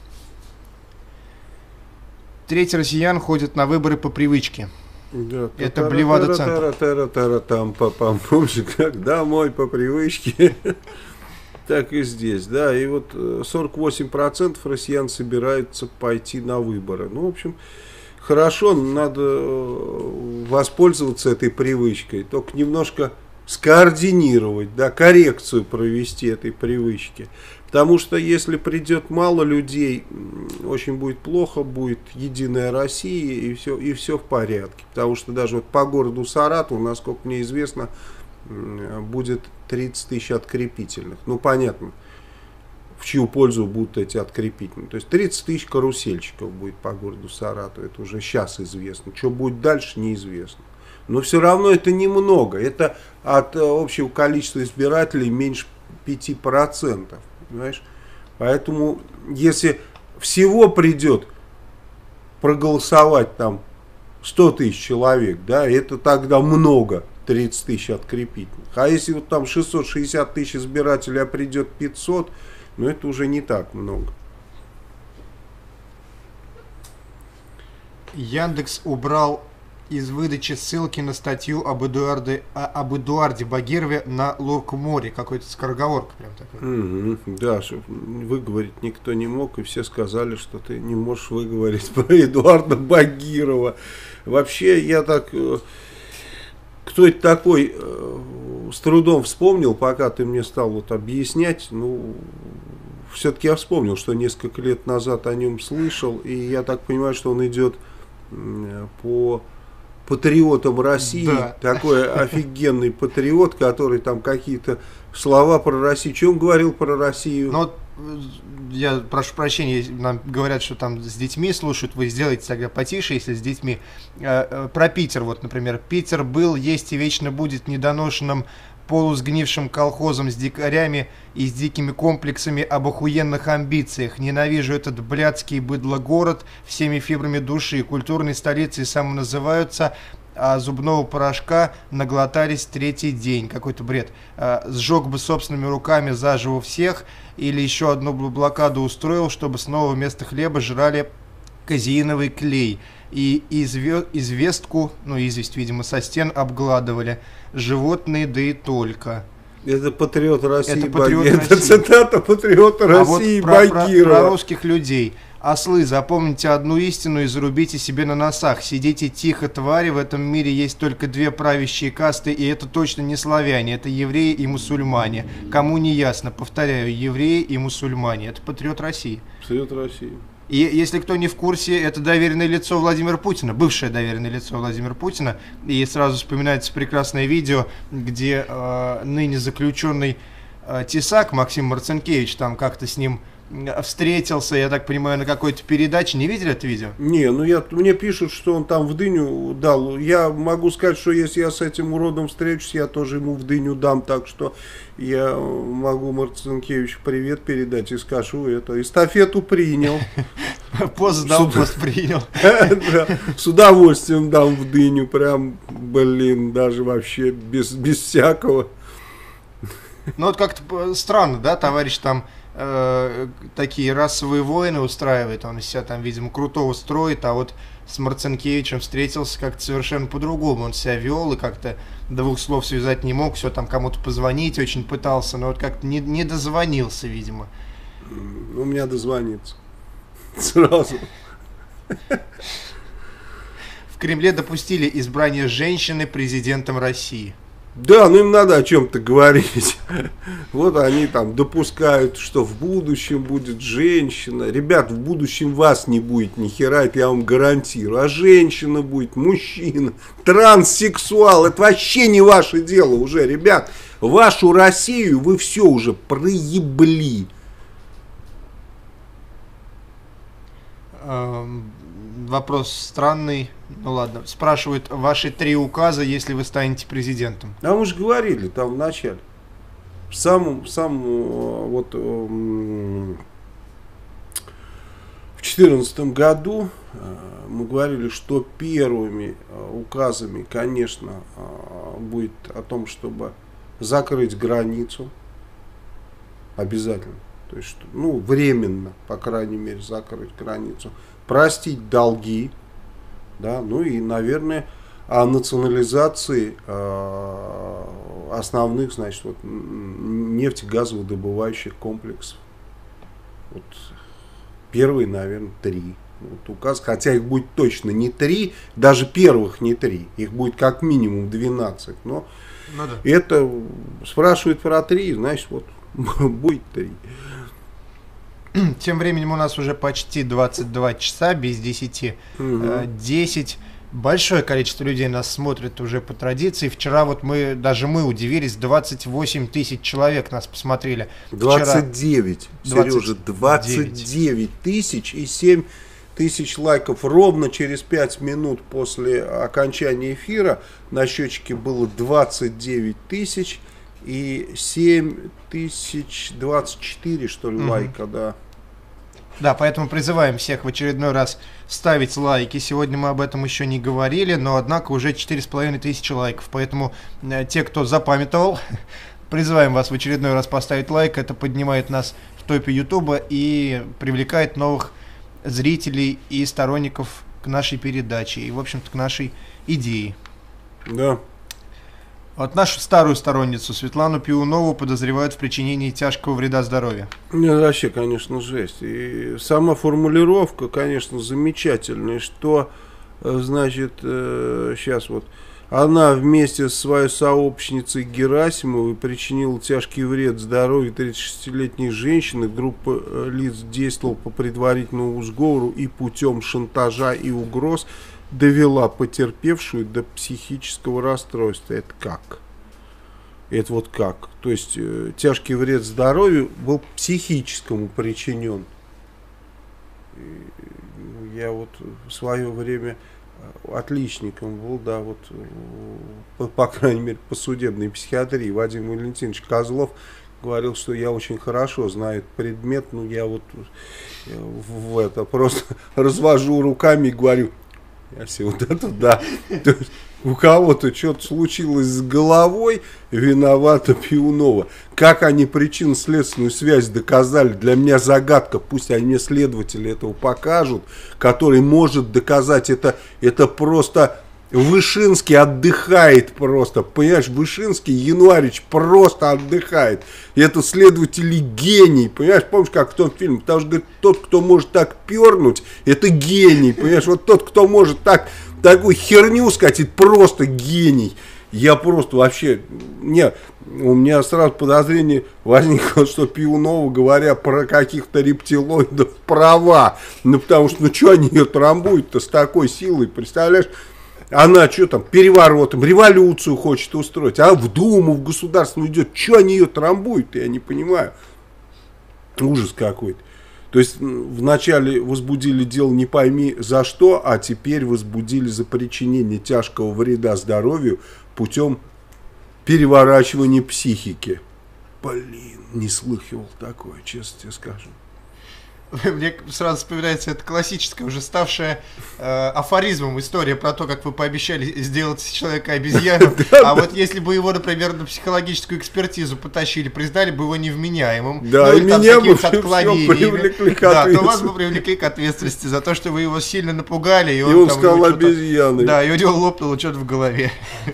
Треть россиян ходят на выборы по привычке. Да, это Блевада-центр. Помнишь, как домой по привычке. Так и здесь, да, и вот сорок восемь процентов россиян собираются пойти на выборы. Ну, в общем, хорошо, надо воспользоваться этой привычкой, только немножко скоординировать, да, коррекцию провести этой привычки. Потому что если придет мало людей, очень будет плохо, будет Единая Россия, и все, и все в порядке. Потому что даже вот по городу Саратову, насколько мне известно, будет тридцать тысяч открепительных. Ну, понятно, в чью пользу будут эти открепительные. То есть тридцать тысяч карусельщиков будет по городу Саратов. Это уже сейчас известно. Что будет дальше, неизвестно. Но все равно это немного. Это от общего количества избирателей меньше пяти процентов. Понимаешь? Поэтому, если всего придет проголосовать там сто тысяч человек, да, это тогда много. тридцать тысяч открепительных. А если вот там шестьсот шестьдесят тысяч избирателей, а придет пятьсот, ну это уже не так много. Яндекс убрал из выдачи ссылки на статью об Эдуарде, об Эдуарде Багирове на Лурк-море. Какой-то скороговорка прям такой. Угу, да, выговорить никто не мог, и все сказали, что ты не можешь выговорить про Эдуарда Багирова. Вообще, я так... Кто это такой, с трудом вспомнил, пока ты мне стал вот объяснять. Ну, все-таки я вспомнил, что несколько лет назад о нем слышал. И я так понимаю, что он идет по патриотам России. Да. Такой офигенный патриот, который там какие-то слова про Россию. Что он говорил про Россию? Ну, я прошу прощения, нам говорят, что там с детьми слушают, вы сделайте тогда потише, если с детьми. Про Питер, вот, например. Питер был, есть и вечно будет недоношенным полусгнившим колхозом с дикарями и с дикими комплексами об охуенных амбициях. Ненавижу этот блядский быдло-город всеми фибрами души. Культурной столицей самоназываются, а зубного порошка наглотались третий день. Какой-то бред. Сжег бы собственными руками заживо всех, или еще одну блокаду устроил, чтобы снова вместо хлеба жрали казеиновый клей. И изве- известку, ну известь, видимо, со стен обгладывали. Животные, да и только. Это патриот России. Это патриот Баги... России. Это цитата патриота России, а вот про, Багирова. Про, про русских людей. Ослы, запомните одну истину и зарубите себе на носах. Сидите тихо, твари, в этом мире есть только две правящие касты, и это точно не славяне, это евреи и мусульмане. Кому не ясно, повторяю, евреи и мусульмане. Это патриот России. Патриот России. И если кто не в курсе, это доверенное лицо Владимира Путина, бывшее доверенное лицо Владимира Путина. И сразу вспоминается прекрасное видео, где э, ныне заключенный э, Тесак Максим Марцинкевич там как-то с ним встретился, я так понимаю, на какой-то передаче. Не видели это видео? Не, ну я, мне пишут, что он там в дыню дал. Я могу сказать, что если я с этим уродом встречусь, я тоже ему в дыню дам. Так что я могу Марцинкевичу привет передать и скажу это. Эстафету принял. Пост дал, пост принял. С удовольствием дам в дыню. Прям, блин, даже вообще без, без всякого. Ну вот как-то странно, да, товарищ там э, такие расовые войны устраивает, он из себя там, видимо, крутого строит, а вот с Марцинкевичем встретился как-то совершенно по-другому, он себя вел и как-то двух слов связать не мог, все там кому-то позвонить очень пытался, но вот как-то не, не дозвонился, видимо. У меня дозвонится сразу. В Кремле допустили избрание женщины президентом России. Да, ну им надо о чем-то говорить. Вот они там допускают, что в будущем будет женщина. Ребят, в будущем вас не будет ни хера, это я вам гарантирую. А женщина будет, мужчина, транссексуал. Это вообще не ваше дело уже, ребят. Вашу Россию вы все уже проебли. Вопрос странный. Ну ладно. Спрашивают, ваши три указа, если вы станете президентом. А мы же говорили там в начале. В самом, в самом вот в четырнадцатом году мы говорили, что первыми указами, конечно, будет о том, чтобы закрыть границу. Обязательно. То есть, ну, временно, по крайней мере, закрыть границу. Простить долги. Да, ну и, наверное, о национализации э, основных, значит, вот, нефтегазовыдобывающих комплексов. Вот, первые, наверное, три. Вот указ, хотя их будет точно не три, даже первых не три, их будет как минимум двенадцать. Но ну, да. Это спрашивают про три, значит, вот будет три. Тем временем у нас уже почти двадцать два часа, без десяти, угу. десять. Большое количество людей нас смотрит уже по традиции. Вчера вот мы, даже мы удивились, двадцать восемь тысяч человек нас посмотрели. двадцать девять, Вчера... Сережа, двадцать девять тысяч и семь тысяч лайков. Ровно через пять минут после окончания эфира на счетчике было двадцать девять тысяч и семь тысяч двадцать четыре, что ли, угу. лайка, да. Да, поэтому призываем всех в очередной раз ставить лайки. Сегодня мы об этом еще не говорили, но однако уже четыре с половиной тысячи лайков. Поэтому э, те, кто запамятовал, призываем вас в очередной раз поставить лайк. Это поднимает нас в топе Ютуба и привлекает новых зрителей и сторонников к нашей передаче и, в общем-то, к нашей идее. Да. Вот нашу старую сторонницу Светлану Пиунову подозревают в причинении тяжкого вреда здоровью. Нет, вообще, конечно, жесть. И сама формулировка, конечно, замечательная, что, значит, сейчас вот она вместе с своей сообщницей Герасимовой причинила тяжкий вред здоровью тридцатишестилетней женщины. Группа лиц действовала по предварительному сговору и путем шантажа и угроз довела потерпевшую до психического расстройства. Это как? Это вот как? То есть э, тяжкий вред здоровью был психическому причинен. И, я вот в свое время отличником был, да, вот по, по крайней мере по судебной психиатрии. Вадим Валентинович Козлов говорил, что я очень хорошо знаю предмет, но я вот я в, в это просто развожу руками и говорю: я все вот это, да. То, у кого-то что-то случилось с головой, виновата Пиунова. Как они причинно-следственную связь доказали, для меня загадка. Пусть они мне следователи этого покажут, который может доказать это. Это просто Вышинский отдыхает просто. Понимаешь, Вышинский, Януарич просто отдыхает. И это следователи гений. Понимаешь, помнишь, как в том фильме? Потому что говорит, тот, кто может так пернуть, это гений. Понимаешь, вот тот, кто может так такую херню сказать, это просто гений. Я просто вообще, не, у меня сразу подозрение возникло, что Пиунова, говоря про каких-то рептилоидов, права. Ну, потому что, ну, что они ее трамбуют-то с такой силой, представляешь? Она что там, переворотом, революцию хочет устроить, а в Думу, в государственную идет. Что они ее трамбуют, я не понимаю. Ужас какой-то. То есть вначале возбудили дело не пойми за что, а теперь возбудили за причинение тяжкого вреда здоровью путем переворачивания психики. Блин, не слыхивал такое, честно тебе скажу. Мне сразу вспоминается эта классическая, уже ставшая э, афоризмом история про то, как вы пообещали сделать из человека обезьяну. А вот если бы его, например, на психологическую экспертизу потащили, признали бы его невменяемым, да, и меня бы все привлекли к да, то вас бы привлекли к ответственности за то, что вы его сильно напугали. И он, и он там, стал обезьяной. Да, и у него лопнуло что-то в голове.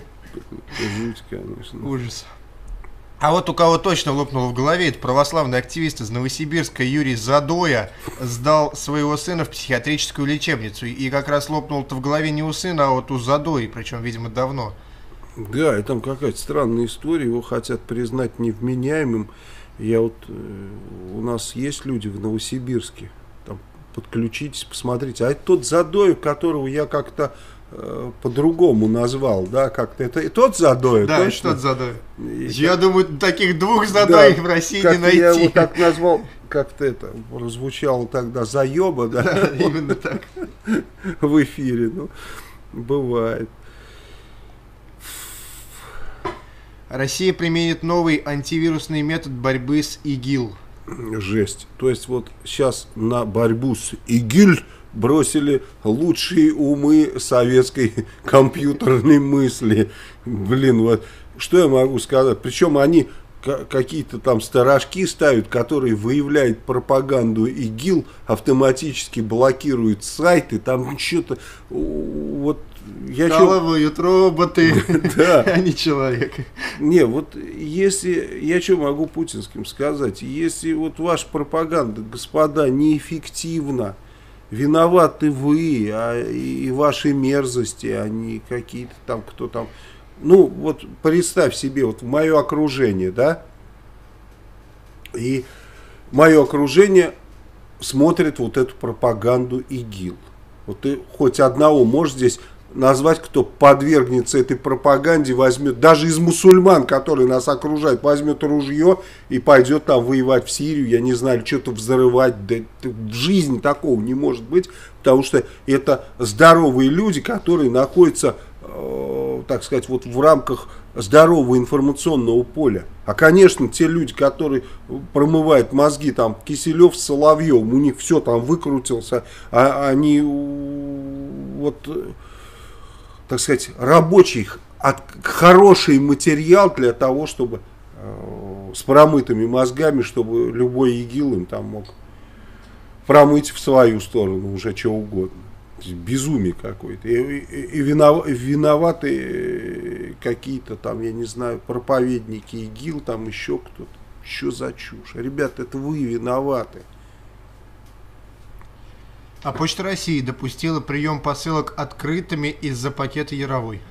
Жуть, конечно. Ужас. А вот у кого точно лопнуло в голове, это православный активист из Новосибирска Юрий Задоя сдал своего сына в психиатрическую лечебницу. И как раз лопнуло-то в голове не у сына, а вот у Задои, причем, видимо, давно. Да, и там какая-то странная история, его хотят признать невменяемым. Я вот, у нас есть люди в Новосибирске, там подключитесь, посмотрите. А это тот Задоя, которого я как-то по-другому назвал, да, как-то это и тот Задоя, да, точно? тот Задоя. Я как... думаю, таких двух Задоев да, в России не найти. Я его так назвал, как-то это прозвучало тогда заеба, да? Да, именно так. В эфире, ну, бывает. Россия применит новый антивирусный метод борьбы с ИГИЛ. Жесть. То есть вот сейчас на борьбу с ИГИЛ бросили лучшие умы советской компьютерной мысли. Блин, вот что я могу сказать? Причем они какие-то там сторожки ставят, которые выявляют пропаганду ИГИЛ, автоматически блокируют сайты, там что-то вот я Вкалывают чё... роботы, а не человек. Не, вот если, я что могу путинским сказать, если вот ваша пропаганда, господа, неэффективна, виноваты вы, а и ваши мерзости, а не какие-то там, кто там. Ну, вот представь себе, вот мое окружение, да, и мое окружение смотрит вот эту пропаганду ИГИЛ. Вот ты хоть одного можешь здесь назвать, кто подвергнется этой пропаганде, возьмет, даже из мусульман, которые нас окружают, возьмет ружье и пойдет там воевать в Сирию, я не знаю, что-то взрывать. Да, в жизни такого не может быть, потому что это здоровые люди, которые находятся, э, так сказать, вот в рамках здорового информационного поля. А, конечно, те люди, которые промывают мозги, там, Киселев с Соловьевым, у них все там выкрутился, а они вот... так сказать, рабочий, от, хороший материал для того, чтобы э, с промытыми мозгами, чтобы любой ИГИЛ им там мог промыть в свою сторону уже что угодно. Безумие какое-то. И, и, и винов, виноваты какие-то там, я не знаю, проповедники ИГИЛ, там еще кто-то. Что за чушь? Ребята, это вы виноваты. А Почта России допустила прием посылок открытыми из-за пакета Яровой.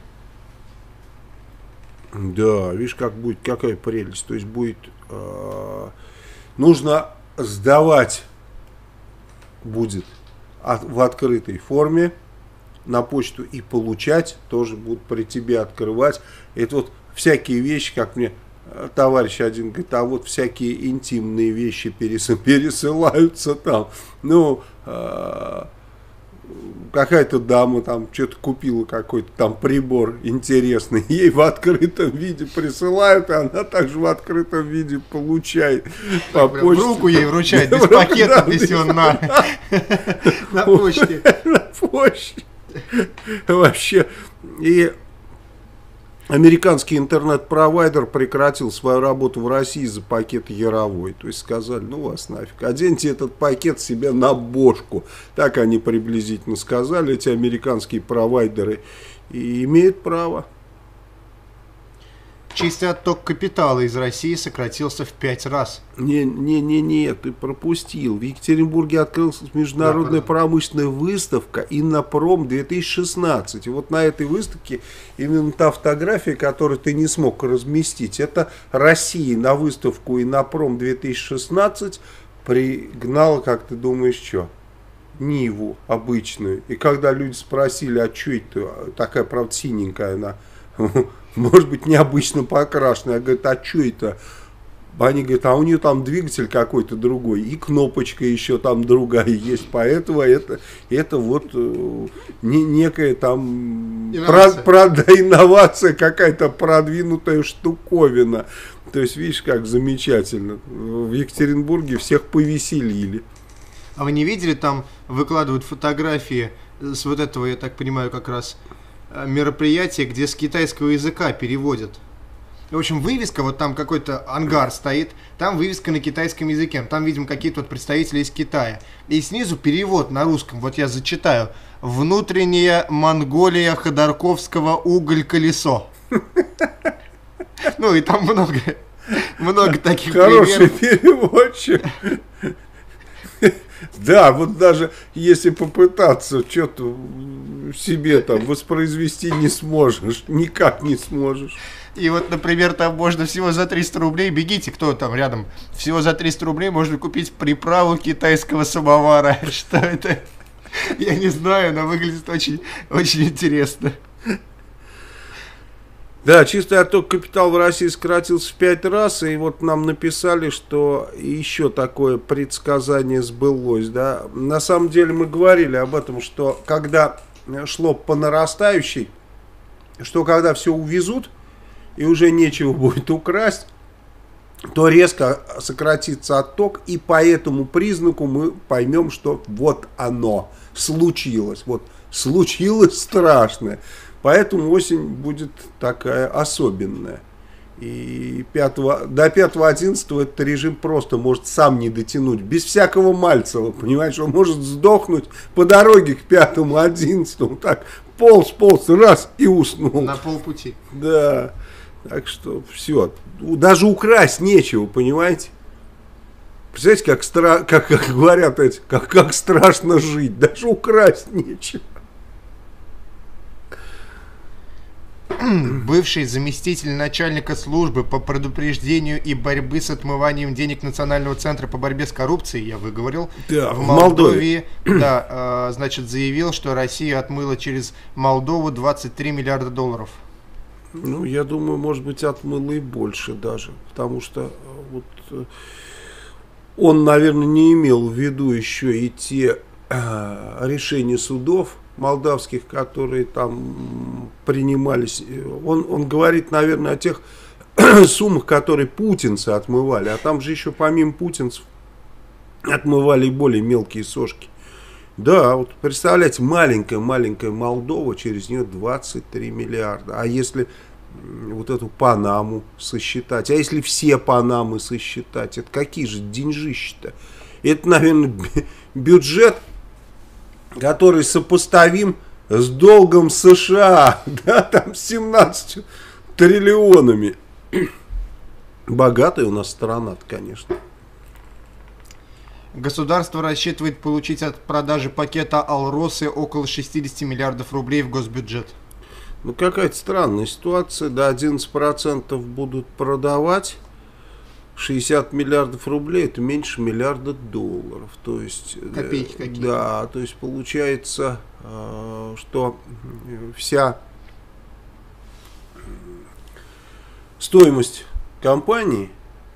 Да, видишь, как будет, какая прелесть. То есть будет, э, нужно сдавать будет от, в открытой форме на почту и получать, тоже будут при тебе открывать. Это вот всякие вещи, как мне товарищ один говорит, а вот всякие интимные вещи пересылаются там. Ну, э, какая-то дама там что-то купила, какой-то там прибор интересный, ей в открытом виде присылают, и она также в открытом виде получает по почте. В руку ей вручают, без пакета, без всего на почте. На почте. Вообще. И Американский интернет-провайдер прекратил свою работу в России за пакет Яровой. То есть сказали, ну вас нафиг, оденьте этот пакет себе на бошку. Так они приблизительно сказали, эти американские провайдеры. И имеют право. Чистый отток капитала из России сократился в пять раз. Не-не-не, ты пропустил. В Екатеринбурге открылась международная да, промышленная выставка «Иннопром две тысячи шестнадцать». И вот на этой выставке именно та фотография, которую ты не смог разместить, это Россия на выставку «Иннопром две тысячи шестнадцать» пригнала, как ты думаешь, что? Ниву обычную. И когда люди спросили, а что это такая, правда, синенькая она, может быть, необычно покрашенная. Я говорю, а что это? Они говорят, а у нее там двигатель какой-то другой, и кнопочка еще там другая есть. Поэтому это, это вот э, не, некая там инновация, про, про, да, инновация, какая-то продвинутая штуковина. То есть, видишь, как замечательно. В Екатеринбурге всех повеселили. А вы не видели, там выкладывают фотографии с вот этого, я так понимаю, как раз мероприятия, где с китайского языка переводят. В общем, вывеска, вот там какой-то ангар стоит, там вывеска на китайском языке, там, видимо, какие-то вот представители из Китая. И снизу перевод на русском, вот я зачитаю. «Внутренняя Монголия Ходорковского уголь-колесо». Ну и там много, много таких примеров. Хороший переводчик. Да, вот даже если попытаться что-то себе там воспроизвести не сможешь, никак не сможешь. И вот, например, там можно всего за триста рублей, бегите, кто там рядом, всего за триста рублей можно купить приправу китайского самовара. Что это? Я не знаю, но выглядит очень, очень интересно. Да, чистый отток капитала в России сократился в пять раз, и вот нам написали, что еще такое предсказание сбылось. Да? На самом деле мы говорили об этом, что когда шло по нарастающей, что когда все увезут и уже нечего будет украсть, то резко сократится отток, и по этому признаку мы поймем, что вот оно случилось, вот случилось страшное. Поэтому осень будет такая особенная. И пятого, до пятого-одиннадцатого этот режим просто может сам не дотянуть. Без всякого Мальцева, понимаешь, он может сдохнуть по дороге к пятому-одиннадцатому. Так, полз-полз, раз и уснул. На полпути. Да, так что все. Даже украсть нечего, понимаете? Представляете, как, стра... как, как говорят эти, как, как страшно жить. Даже украсть нечего. Бывший заместитель начальника службы по предупреждению и борьбе с отмыванием денег Национального центра по борьбе с коррупцией, я выговорил, да, в Молдове, да, значит, заявил, что Россия отмыла через Молдову двадцать три миллиарда долларов. Ну, я думаю, может быть, отмыло и больше даже, потому что вот он, наверное, не имел в виду еще и те э, решения судов молдавских, которые там принимались. Он, он говорит, наверное, о тех суммах, которые путинцы отмывали. А там же еще помимо путинцев отмывали и более мелкие сошки. Да, вот представляете, маленькая-маленькая Молдова, через нее двадцать три миллиарда. А если вот эту Панаму сосчитать, а если все Панамы сосчитать, это какие же деньжища-то? Это, наверное, бюджет, который сопоставим с долгом США, да, там семнадцатью триллионами. Богатая у нас страна-то, конечно. Государство рассчитывает получить от продажи пакета Алросы около шестьдесят миллиардов рублей в госбюджет. Ну, какая-то странная ситуация. Да, одиннадцать процентов будут продавать. шестьдесят миллиардов рублей, это меньше миллиарда долларов. То есть, копейки какие-то. Да, то есть получается, что вся стоимость компании,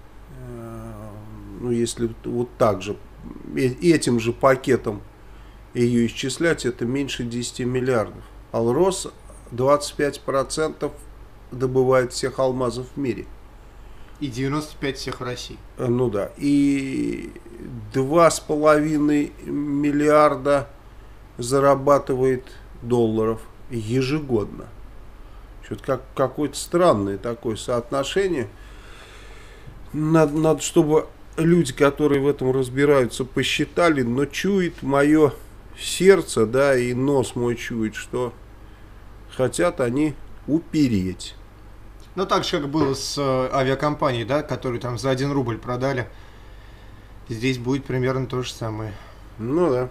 ну, если вот так же, этим же пакетом ее исчислять, это меньше десяти миллиардов. Алрос двадцать пять процентов добывает всех алмазов в мире. И девяносто пять всех в России. Ну да. И два с половиной миллиарда зарабатывает долларов ежегодно. Что-то как, какое-то странное такое соотношение. Надо, надо, чтобы люди, которые в этом разбираются, посчитали, но чует мое сердце, да, и нос мой чует, что хотят они упереть. Ну, так же, как было с э, авиакомпанией, да, которую там за один рубль продали. Здесь будет примерно то же самое. Ну да.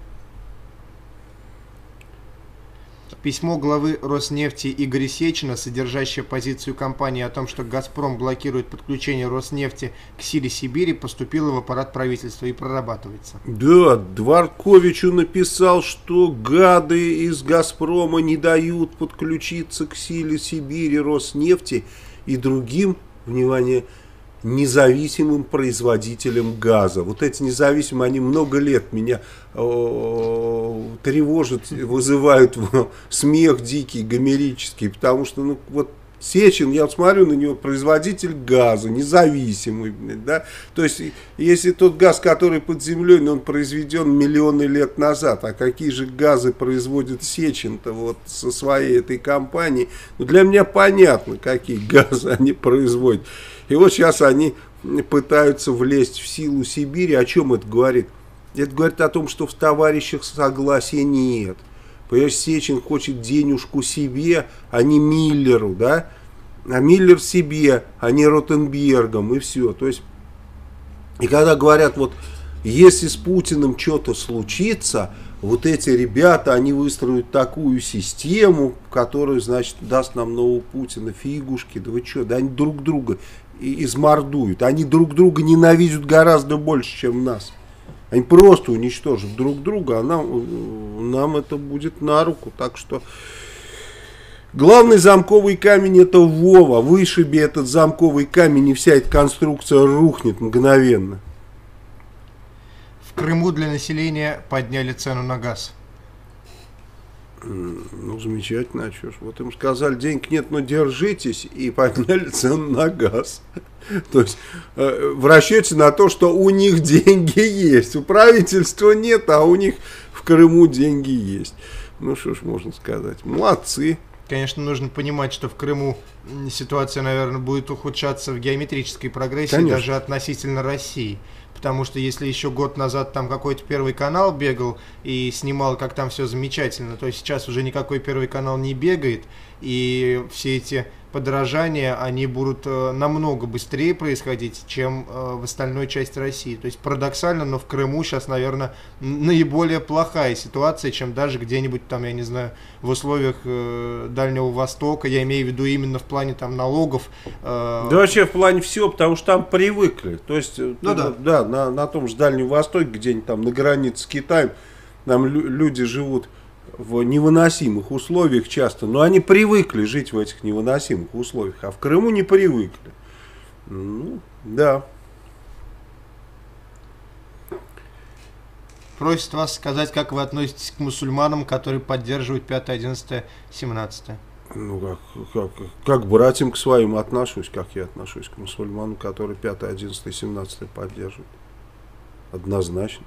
Письмо главы Роснефти Игоря Сечина, содержащее позицию компании о том, что «Газпром» блокирует подключение Роснефти к силе Сибири, поступило в аппарат правительства и прорабатывается. Да, Дворковичу написал, что гады из «Газпрома» не дают подключиться к силе Сибири, Роснефти и другим, внимание, независимым производителям газа. Вот эти независимые, они много лет меня э, тревожат, вызывают смех дикий, гомерический, потому что, ну, вот Сечин, я вот смотрю на него, производитель газа, независимый, да, то есть, если тот газ, который под землей, ну, он произведен миллионы лет назад, а какие же газы производит Сечин-то вот со своей этой компанией, ну, для меня понятно, какие газы они производят. И вот сейчас они пытаются влезть в силу Сибири. О чем это говорит? Это говорит о том, что в товарищах согласия нет. Понимаешь, Сечин хочет денежку себе, а не Миллеру, да? А Миллер себе, а не Ротенбергом, и все. То есть, и когда говорят, вот, если с Путиным что-то случится, вот эти ребята, они выстроят такую систему, которая, значит, даст нам нового Путина, фигушки, да вы что, да они друг друга измордуют. Они друг друга ненавидят гораздо больше, чем нас. Они просто уничтожат друг друга, а нам, нам это будет на руку. Так что главный замковый камень — это Вова. Вышиби этот замковый камень, и вся эта конструкция рухнет мгновенно. В Крыму для населения подняли цену на газ. Ну, замечательно, а что ж. Вот им сказали, денег нет, но держитесь, и подняли цену на газ. То есть, э, в расчете на то, что у них деньги есть. У правительства нет, а у них в Крыму деньги есть. Ну, что ж можно сказать. Молодцы. Конечно, нужно понимать, что в Крыму ситуация, наверное, будет ухудшаться в геометрической прогрессии, Конечно. даже относительно России. Потому что если еще год назад там какой-то Первый канал бегал и снимал, как там все замечательно, то сейчас уже никакой Первый канал не бегает, и все эти подорожания, они будут э, намного быстрее происходить, чем э, в остальной части России. То есть парадоксально, но в Крыму сейчас, наверное, наиболее плохая ситуация, чем даже где-нибудь там, я не знаю, в условиях э, Дальнего Востока, я имею в виду именно в плане там налогов. Э, Да вообще в плане всего, потому что там привыкли. То есть, ну, ты, да, да на, на том же Дальнем Востоке, где-нибудь там на границе с Китаем, там лю- люди живут в невыносимых условиях часто, но они привыкли жить в этих невыносимых условиях, а в Крыму не привыкли. Ну, да. Просит вас сказать, как вы относитесь к мусульманам, которые поддерживают пятое, одиннадцатое, семнадцатое. Ну, как, как, как к братьям к своим отношусь, как я отношусь к мусульманам, которые пятое, одиннадцатое, семнадцатое поддерживают. Однозначно.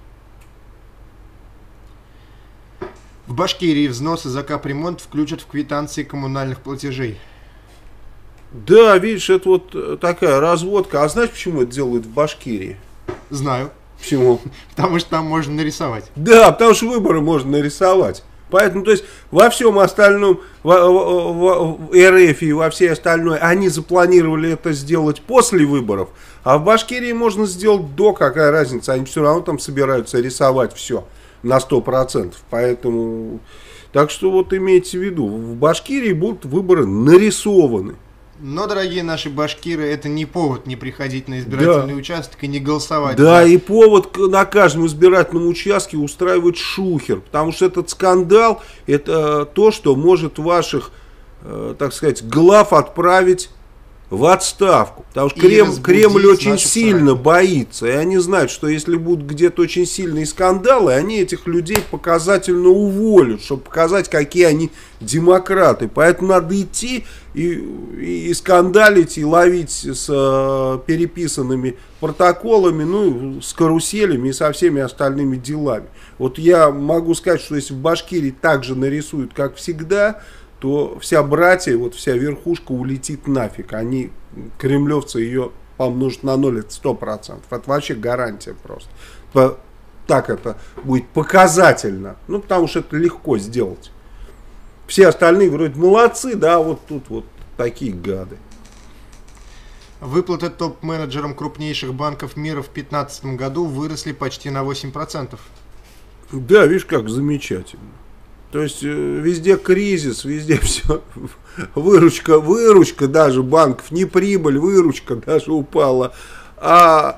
В Башкирии взносы за капремонт включат в квитанции коммунальных платежей. Да, видишь, это вот такая разводка. А знаешь, почему это делают в Башкирии? Знаю. Почему? Потому что там можно нарисовать. Да, потому что выборы можно нарисовать. Поэтому, то есть, во всем остальном, в, в, в эр эф и во всей остальной, они запланировали это сделать после выборов, а в Башкирии можно сделать до, какая разница, они все равно там собираются рисовать все на сто процентов. Поэтому, так что вот имейте в виду, в Башкирии будут выборы нарисованы. Но, дорогие наши башкиры, это не повод не приходить на избирательный да. участок и не голосовать. Да, за... и повод на каждом избирательном участке устраивать шухер, потому что этот скандал, это то, что может ваших, э, так сказать, глав отправить в отставку. Потому что Крем, Кремль очень сильно соратников. боится, и они знают, что если будут где-то очень сильные скандалы, они этих людей показательно уволят, чтобы показать, какие они демократы. Поэтому надо идти и, и, и скандалить, и ловить с э, переписанными протоколами, ну, с каруселями и со всеми остальными делами. Вот я могу сказать, что если в Башкирии так же нарисуют, как всегда, то вся братья, вот вся верхушка улетит нафиг. Они, кремлевцы, ее помножат на ноль, это сто процентов. Это вообще гарантия просто. По, так это будет показательно. Ну, потому что это легко сделать. Все остальные вроде молодцы, да, вот тут вот такие гады. Выплаты топ-менеджерам крупнейших банков мира в две тысячи пятнадцатом году выросли почти на восемь процентов. Да, видишь, как замечательно. То есть везде кризис, везде все. Выручка, выручка даже банков, не прибыль, выручка даже упала. А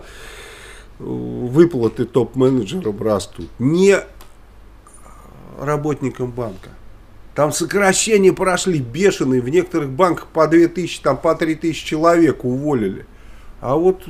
выплаты топ-менеджерам растут. Не работникам банка. Там сокращения прошли бешеные. В некоторых банках по две тысячи, там по три тысячи человек уволили. А вот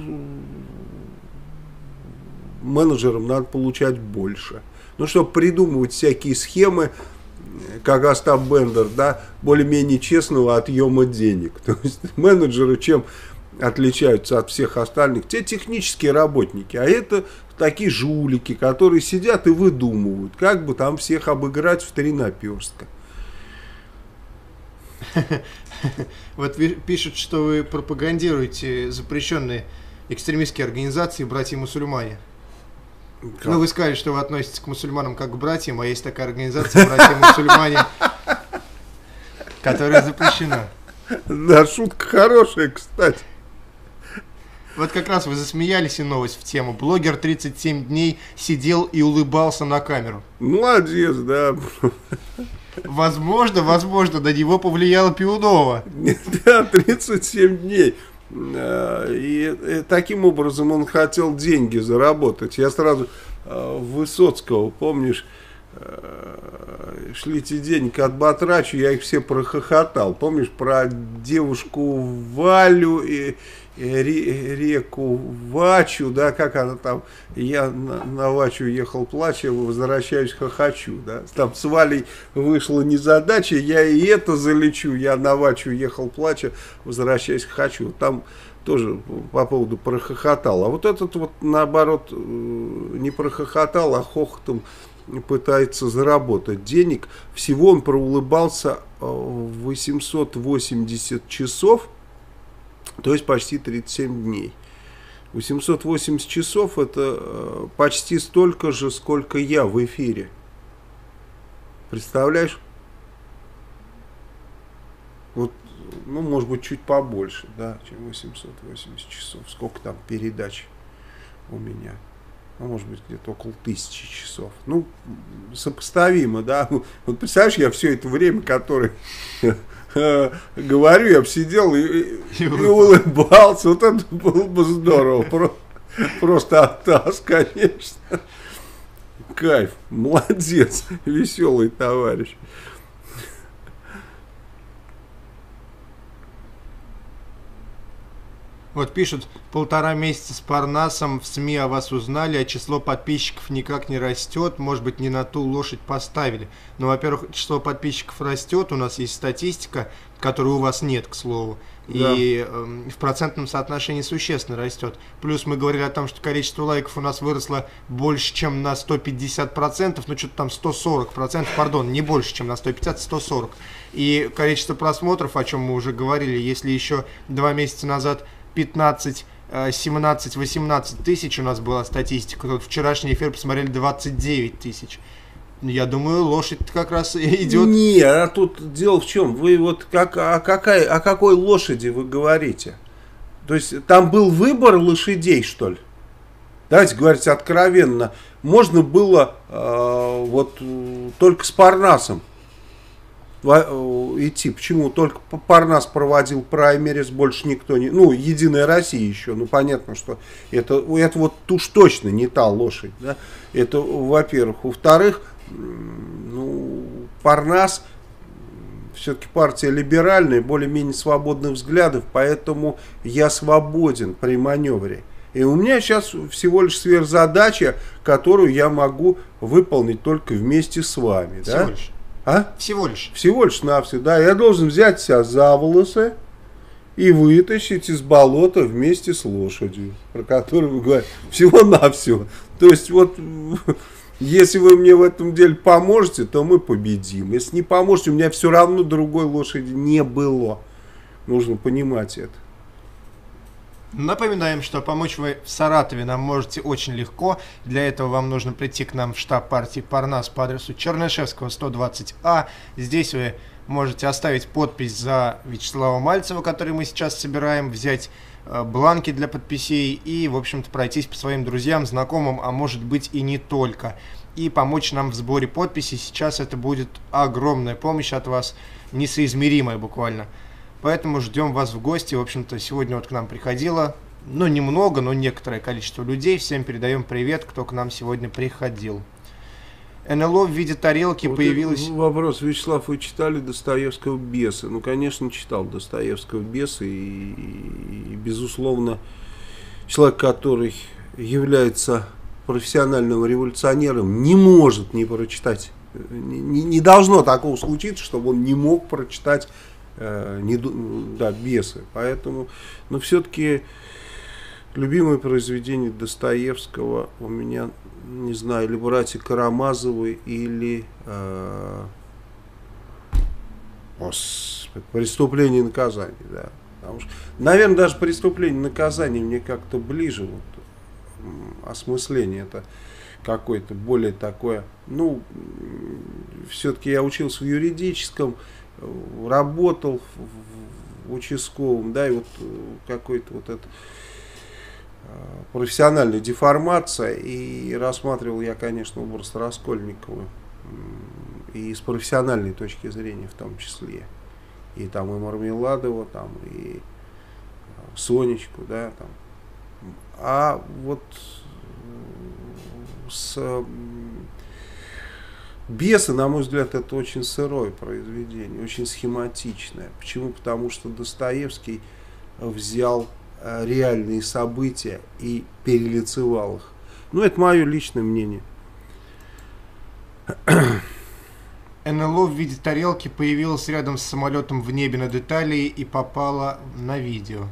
менеджерам надо получать больше. Ну, чтобы придумывать всякие схемы, как Остап Бендер, да, более-менее честного отъема денег. То есть менеджеры чем отличаются от всех остальных? Те технические работники, а это такие жулики, которые сидят и выдумывают, как бы там всех обыграть в три наперстка. Вот пишут, что вы пропагандируете запрещенные экстремистские организации «Братья-мусульмане». Как? Ну, вы сказали, что вы относитесь к мусульманам как к братьям, а есть такая организация «Братья-мусульмане», которая запрещена. Да, шутка хорошая, кстати. Вот как раз вы засмеялись, и новость в тему. Блогер тридцать семь дней сидел и улыбался на камеру. Молодец, да. Возможно, возможно, на него повлияла Пиунова. Да, тридцать семь дней. И, и таким образом он хотел деньги заработать. Я сразу Высоцкого, помнишь, шлите денег от Батрачу, я их все прохохотал. Помнишь про девушку Валю и, и реку Вачу, да, как она там, я на, на Вачу ехал плача, возвращаюсь хохочу, да, там с Валей вышла незадача, я и это залечу, я на Вачу ехал плача, возвращаюсь хохочу, там тоже по поводу прохохотал, а вот этот вот наоборот не прохохотал, а хохотом пытается заработать денег. Всего он проулыбался восемьсот восемьдесят часов, то есть почти тридцать семь дней. восемьсот восемьдесят часов это почти столько же, сколько я в эфире. Представляешь? Вот, ну, может быть, чуть побольше, да, чем восемьсот восемьдесят часов. Сколько там передач у меня? Ну, может быть, где-то около тысячи часов. Ну, сопоставимо, да. Вот представляешь, я все это время, которое говорю, я бы сидел и, и улыбался. Вот это было бы здорово. Просто оттас, конечно. Кайф. Молодец. Веселый товарищ. Вот пишут, полтора месяца с Парнасом, в СМИ о вас узнали, а число подписчиков никак не растет, может быть, не на ту лошадь поставили. Но, во-первых, число подписчиков растет, у нас есть статистика, которой у вас нет, к слову, да. И э, в процентном соотношении существенно растет. Плюс мы говорили о том, что количество лайков у нас выросло больше, чем на сто пятьдесят процентов, ну, что-то там сто сорок процентов, пардон, не больше, чем на сто пятьдесят, сто сорок. И количество просмотров, о чем мы уже говорили, если еще два месяца назад пятнадцать, семнадцать, восемнадцать тысяч у нас была статистика. Вот вчерашний эфир посмотрели двадцать девять тысяч. Я думаю, лошадь как раз идет. Не, а тут дело в чем? Вы вот как, а какая, о какой лошади вы говорите? То есть там был выбор лошадей, что ли? Давайте говорить откровенно. Можно было э, вот только с Парнасом идти. Почему? Только Парнас проводил праймерис, больше никто не... Ну, Единая Россия еще. Ну, понятно, что это, это вот уж точно не та лошадь. Да? Это, во-первых. Во-вторых, ну, Парнас все-таки партия либеральная, более-менее свободных взглядов, поэтому я свободен при маневре. И у меня сейчас всего лишь сверхзадача, которую я могу выполнить только вместе с вами. Всего да? лишь. А? Всего лишь. Всего лишь навсего, да. Я должен взять себя за волосы и вытащить из болота вместе с лошадью, про которую вы говорите. Всего-навсего. То есть вот Если вы мне в этом деле поможете, то мы победим. Если не поможете, у меня все равно другой лошади не было. Нужно понимать это. Напоминаем, что помочь вы в Саратове нам можете очень легко. Для этого вам нужно прийти к нам в штаб партии Парнас по адресу Чернышевского, сто двадцать А. Здесь вы можете оставить подпись за Вячеслава Мальцева, который мы сейчас собираем, взять э, бланки для подписей и, в общем-то, пройтись по своим друзьям, знакомым, а может быть и не только. И помочь нам в сборе подписей. Сейчас это будет огромная помощь от вас, несоизмеримая буквально. Поэтому ждем вас в гости. В общем-то, сегодня вот к нам приходило, ну, немного, но некоторое количество людей. Всем передаем привет, кто к нам сегодня приходил. эн эл о в виде тарелки вот появилась... Вопрос, Вячеслав, вы читали Достоевского «Бесы»? Ну, конечно, читал Достоевского «Бесы». И, и, и, безусловно, человек, который является профессиональным революционером, не может не прочитать. Не, не должно такого случиться, чтобы он не мог прочитать Не, да, «Бесы». Поэтому, но все-таки любимое произведение Достоевского у меня, не знаю, или «Братья Карамазовы», или э, «Преступление и наказание». Да. Потому что, наверное, даже «Преступление и наказание» мне как-то ближе, вот, осмысление это какое-то более такое. Ну, все-таки я учился в юридическом, работал в, в участковом, да, и вот какой-то вот это профессиональная деформация, и рассматривал я, конечно, образ Раскольникова и с профессиональной точки зрения в том числе, и там и Мармеладова, там и Сонечку, да, там, а вот с «Бесы», на мой взгляд, это очень сырое произведение, очень схематичное. Почему? Потому что Достоевский взял реальные события и перелицевал их. Ну, это мое личное мнение. эн эл о в виде тарелки появилась рядом с самолетом в небе над Италией и попала на видео.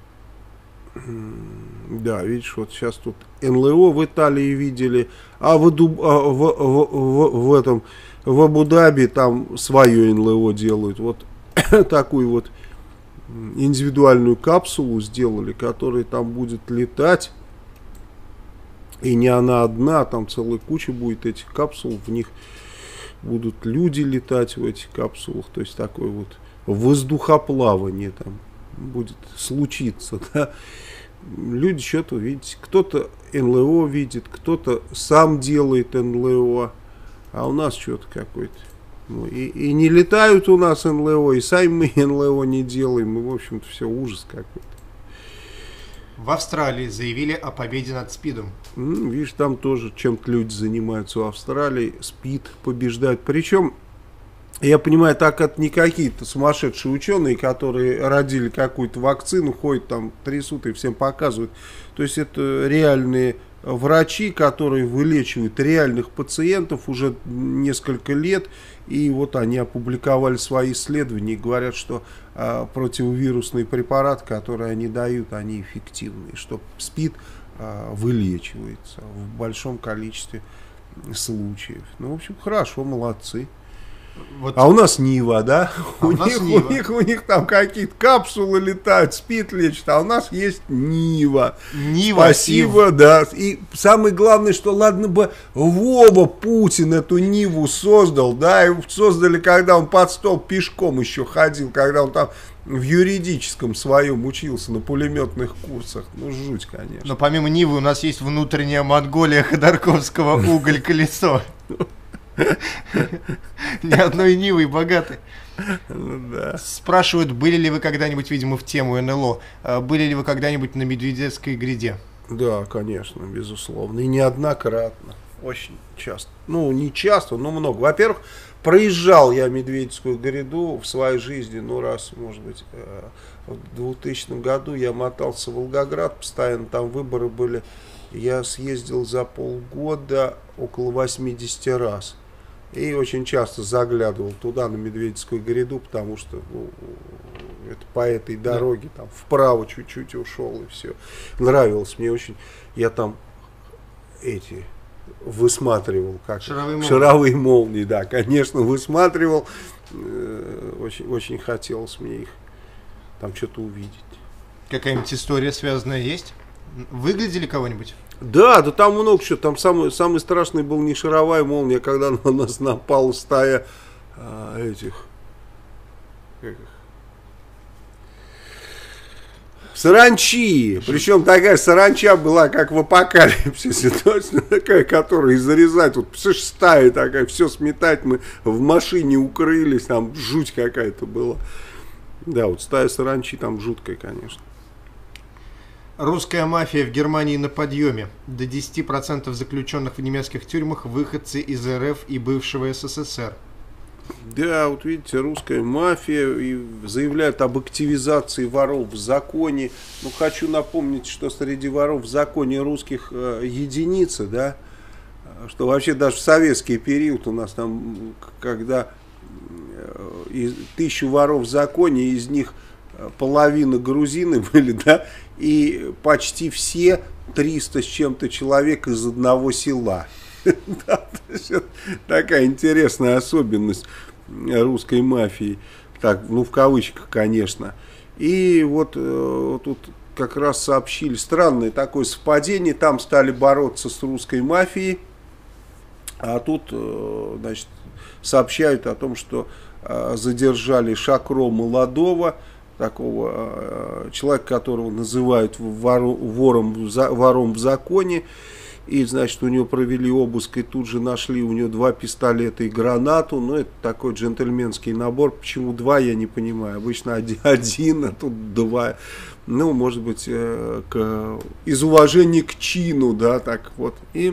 Да, видишь, вот сейчас тут эн эл о в Италии видели, а в, Дуб, а в, в, в, в этом в Абу-Даби там свое эн эл о делают. Вот такую вот индивидуальную капсулу сделали, которая там будет летать. И не она одна, там целая куча будет этих капсул, в них будут люди летать в этих капсулах. То есть такое вот воздухоплавание там будет случиться, да. Люди что-то видят, кто-то эн эл о видит, кто-то сам делает эн эл о, а у нас что-то какое-то. Ну, и, и не летают у нас эн эл о, и сами мы эн эл о не делаем, и, в общем-то, все ужас какой-то. В Австралии заявили о победе над СПИДом. Ну, видишь, там тоже чем-то люди занимаются в Австралии, СПИД побеждает. Причем, я понимаю, так это не какие-то сумасшедшие ученые, которые родили какую-то вакцину, ходят там, трясут и всем показывают. То есть это реальные врачи, которые вылечивают реальных пациентов уже несколько лет. И вот они опубликовали свои исследования и говорят, что а, противовирусные препараты, которые они дают, они эффективны. Что СПИД а, вылечивается в большом количестве случаев. Ну, в общем, хорошо, молодцы. Вот. А у нас Нива, да? А у, у, них, Нива. у них у них там какие-то капсулы летают, СПИД лечат, а у нас есть Нива. Нива. Спасибо, Нива. Да. И самое главное, что ладно бы Вова Путин эту Ниву создал, да, и создали, когда он под стол пешком еще ходил, когда он там в юридическом своем учился на пулеметных курсах. Ну, жуть, конечно. Но помимо Нивы у нас есть внутренняя Монголия Ходорковского уголь-колесо. Ни одной Нивы богатой. Да. Спрашивают, были ли вы когда-нибудь, видимо, в тему эн эл о, были ли вы когда-нибудь на Медведецкой гряде? Да, конечно, безусловно. И неоднократно. Очень часто. Ну, не часто, но много. Во-первых, проезжал я Медведецкую гряду в своей жизни, ну, раз, может быть, в двухтысячном году я мотался в Волгоград, постоянно там выборы были. Я съездил за полгода около восьмидесяти раз. И очень часто заглядывал туда, на Медведецкую гряду, потому что ну, это по этой дороге там вправо чуть-чуть ушел и все. Нравилось мне очень. Я там эти высматривал. Как Шаровые молнии. Шаровые молнии, да, конечно, высматривал. Очень, очень хотелось мне их там что-то увидеть. Какая-нибудь история связанная есть? Выглядели кого-нибудь? Да, да там много чего. Там самый, самый страшный был не шаровая молния, а когда на нас напала стая а, этих... Как их? Саранчи. Причем такая саранча была, как в апокалипсисе, точно такая, которая и зарезать. Вот стая такая, все сметать, мы в машине укрылись, там жуть какая-то была. Да, вот стая саранчи там жуткая, конечно. Русская мафия в Германии на подъеме. До десяти процентов заключенных в немецких тюрьмах выходцы из РФ и бывшего СССР. Да, вот видите, русская мафия и заявляет об активизации воров в законе. Ну, хочу напомнить, что среди воров в законе русских э, единицы, да, что вообще даже в советский период у нас там, когда э, тысячу воров в законе, из них половина грузины были, да, и почти все триста с чем-то человек из одного села. Такая интересная особенность русской мафии. Так, ну в кавычках, конечно. И вот э, тут как раз сообщили странное такое совпадение. Там стали бороться с русской мафией. А тут, э, значит, сообщают о том, что э, задержали Шакро Молодого, такого э, человека, которого называют вору, вором, вором в законе. И, значит, у него провели обыск, и тут же нашли у него два пистолета и гранату. Ну, это такой джентльменский набор. Почему два, я не понимаю. Обычно один, один а тут два. Ну, может быть, э, к, из уважения к чину, да, так вот. И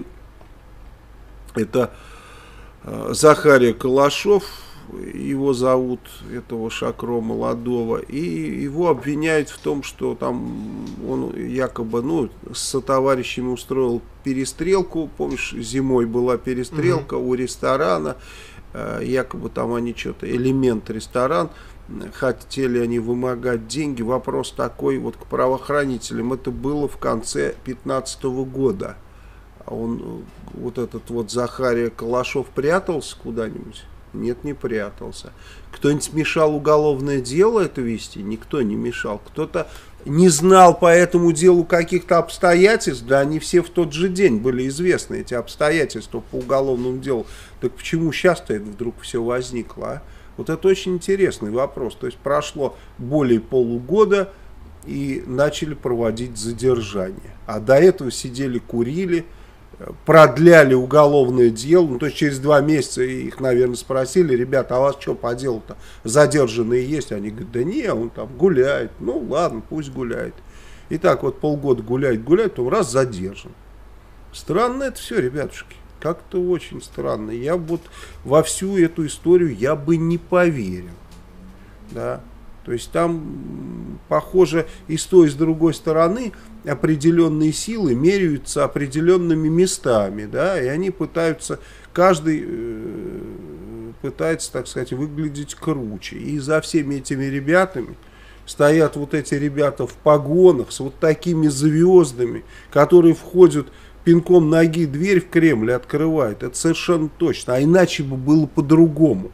это э, Захария Калашов, его зовут, этого Шакро Молодого, и его обвиняют в том, что там он якобы, ну, со товарищами устроил перестрелку, помнишь, зимой была перестрелка угу. у ресторана, якобы там они что-то, элемент ресторан, хотели они вымогать деньги. Вопрос такой вот к правоохранителям, это было в конце пятнадцатого года, он, вот этот вот Захария Калашов прятался куда-нибудь? Нет, не прятался. Кто-нибудь мешал уголовное дело это вести? Никто не мешал. Кто-то не знал по этому делу каких-то обстоятельств? Да, они все в тот же день были известны, эти обстоятельства по уголовному делу. Так почему сейчас-то это вдруг все возникло? А? Вот это очень интересный вопрос. То есть прошло более полугода и начали проводить задержания. А до этого сидели, курили, продляли уголовное дело, ну, то есть через два месяца их, наверное, спросили: ребята, а у вас что по делу-то, задержанные есть? Они говорят: да не, он там гуляет. Ну ладно, пусть гуляет. И так вот полгода гуляет, гуляет, потом раз задержан. Странно это все, ребятушки, как-то очень странно. Я вот во всю эту историю я бы не поверил, да. То есть там, похоже, и с той, и с другой стороны определенные силы меряются определенными местами, да, и они пытаются, каждый э, пытается, так сказать, выглядеть круче. И за всеми этими ребятами стоят вот эти ребята в погонах с вот такими звездами, которые входят пинком ноги, дверь в Кремль открывают. Это совершенно точно. А иначе бы было по-другому.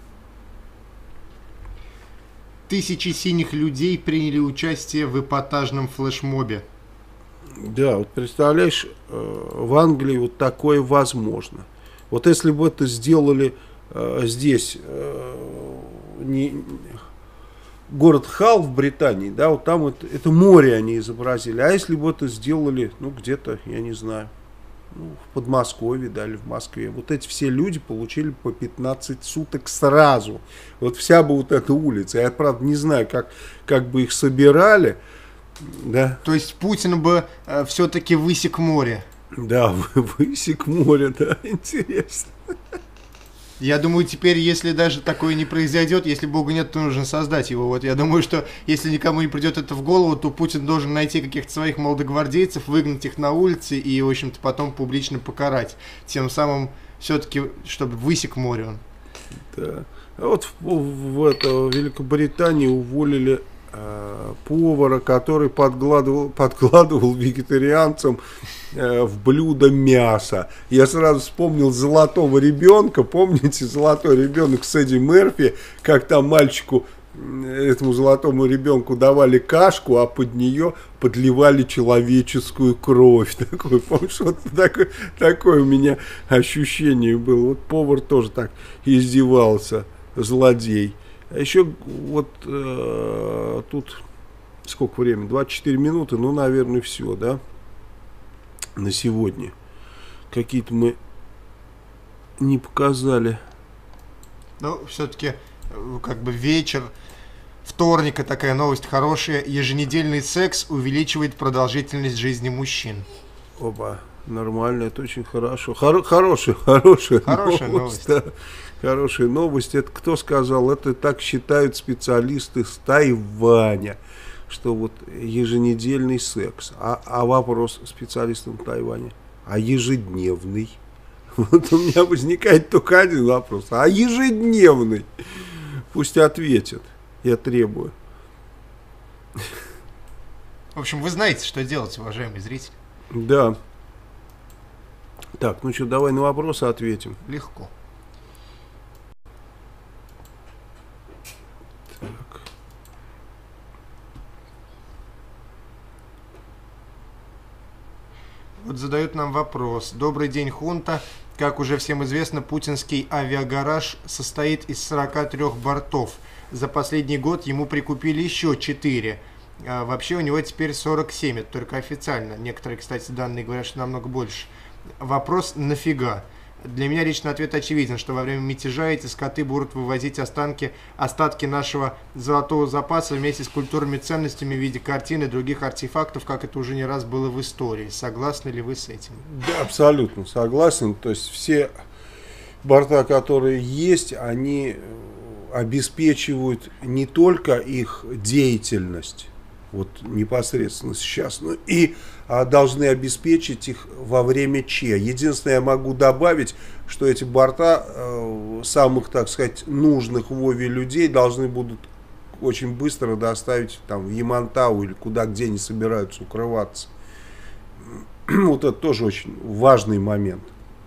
Тысячи синих людей приняли участие в эпатажном флешмобе. Да, вот представляешь, в Англии вот такое возможно. Вот если бы это сделали э, здесь, э, не, город Халл в Британии, да, вот там вот, это море они изобразили. А если бы это сделали, ну, где-то, я не знаю, ну, в Подмосковье, да, или в Москве, вот эти все люди получили по пятнадцать суток сразу. Вот вся бы вот эта улица. Я, правда, не знаю, как, как бы их собирали. Да. То есть Путин бы э, все-таки высек море. Да, высек море, да, интересно. Я думаю, теперь, если даже такое не произойдет, если Бога нет, то нужно создать его. Вот я думаю, что если никому не придет это в голову, то Путин должен найти каких-то своих молодогвардейцев, выгнать их на улице и, в общем-то, потом публично покарать. Тем самым все-таки, чтобы высек море он. Да. А вот в, в, в это, в Великобритании уволили э, повара, который подкладывал, подкладывал вегетарианцам э, в блюдо мясо. Я сразу вспомнил «Золотого ребенка». Помните «Золотой ребенок» с Эдди Мерфи, как там мальчику, этому золотому ребенку давали кашку, а под нее подливали человеческую кровь. Такое, помнишь, вот такое, такое у меня ощущение было. Вот повар тоже так издевался, злодей. А еще вот э, тут сколько времени? двадцать четыре минуты, ну, наверное, все, да, на сегодня. Какие-то мы не показали. Ну, все-таки, как бы вечер вторника, такая новость хорошая. Еженедельный секс увеличивает продолжительность жизни мужчин. Опа, нормально, это очень хорошо. Хоро хорошая, хорошая, хорошая новость. новость. Да. Хорошая новость. Это кто сказал? Это так считают специалисты с Тайваня, что вот еженедельный секс. А, а вопрос специалистам Тайваня? А ежедневный? Вот у меня возникает только один вопрос. А ежедневный? Пусть ответят. Я требую. В общем, вы знаете, что делать, уважаемые зрители. Да. Так, ну что, давай на вопросы ответим. Легко. Так. Вот задают нам вопрос. Добрый день, хунта. Как уже всем известно, путинский авиагараж состоит из сорока трёх бортов. За последний год ему прикупили еще четыре. А вообще у него теперь сорок семь, это только официально. Некоторые, кстати, данные говорят, что намного больше. Вопрос: нафига? Для меня лично ответ очевиден, что во время мятежа эти скоты будут вывозить останки, остатки нашего золотого запаса вместе с культурными ценностями в виде картин и других артефактов, как это уже не раз было в истории. Согласны ли вы с этим? Да, абсолютно согласен. То есть все борта, которые есть, они обеспечивают не только их деятельность, вот непосредственно сейчас, но и а, должны обеспечить их во время ЧЕ. Единственное, я могу добавить, что эти борта э, самых, так сказать, нужных Вове людей должны будут очень быстро доставить там, в Ямантау или куда, где они собираются укрываться. Вот это тоже очень важный момент.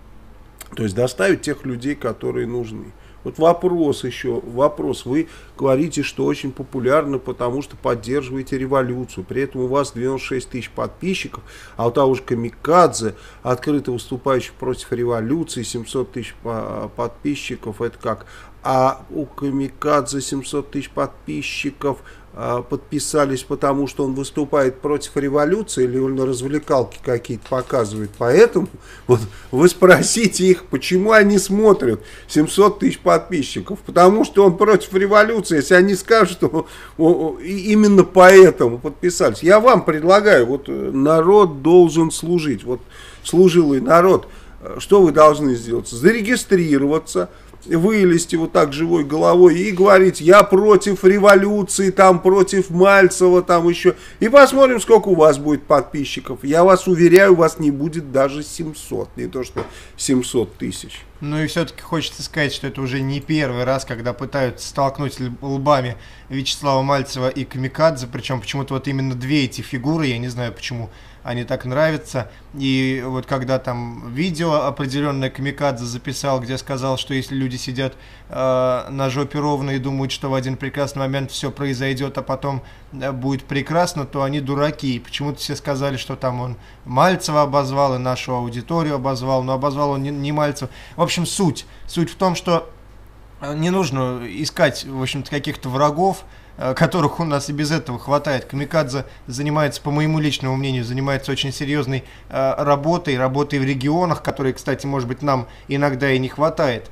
То есть доставить тех людей, которые нужны. Вот вопрос еще, вопрос. Вы говорите, что очень популярно, потому что поддерживаете революцию. При этом у вас девяносто шесть тысяч подписчиков, а у того же Камикадзе, открыто выступающих против революции, семьсот тысяч подписчиков. Это как? А у Камикадзе семьсот тысяч подписчиков а, подписались, потому что он выступает против революции, или он развлекалки какие-то показывает. Поэтому вот, вы спросите их, почему они смотрят семьсот тысяч подписчиков. Потому что он против революции. Если они скажут, что о, о, именно поэтому подписались. Я вам предлагаю, вот народ должен служить. Вот служилый народ, что вы должны сделать? Зарегистрироваться, вылезти вот так живой головой и говорить: я против революции, там, против Мальцева, там еще. И посмотрим, сколько у вас будет подписчиков. Я вас уверяю, у вас не будет даже семьсот, не то что семьсот тысяч. Ну и все-таки хочется сказать, что это уже не первый раз, когда пытаются столкнуть лбами Вячеслава Мальцева и Камикадзе. Причем почему-то вот именно две эти фигуры, я не знаю, почему они так нравятся. И вот когда там видео определенное Камикадзе записал, где сказал, что если люди сидят э, на жопе ровно и думают, что в один прекрасный момент все произойдет, а потом э, будет прекрасно, то они дураки. И почему-то все сказали, что там он Мальцева обозвал и нашу аудиторию обозвал, но обозвал он не, не Мальцева. В общем, суть. Суть в том, что не нужно искать, в общем-то, каких-то врагов, которых у нас и без этого хватает. Камикадзе занимается, по моему личному мнению, занимается очень серьезной э, работой, работой в регионах, которые, кстати, может быть, нам иногда и не хватает.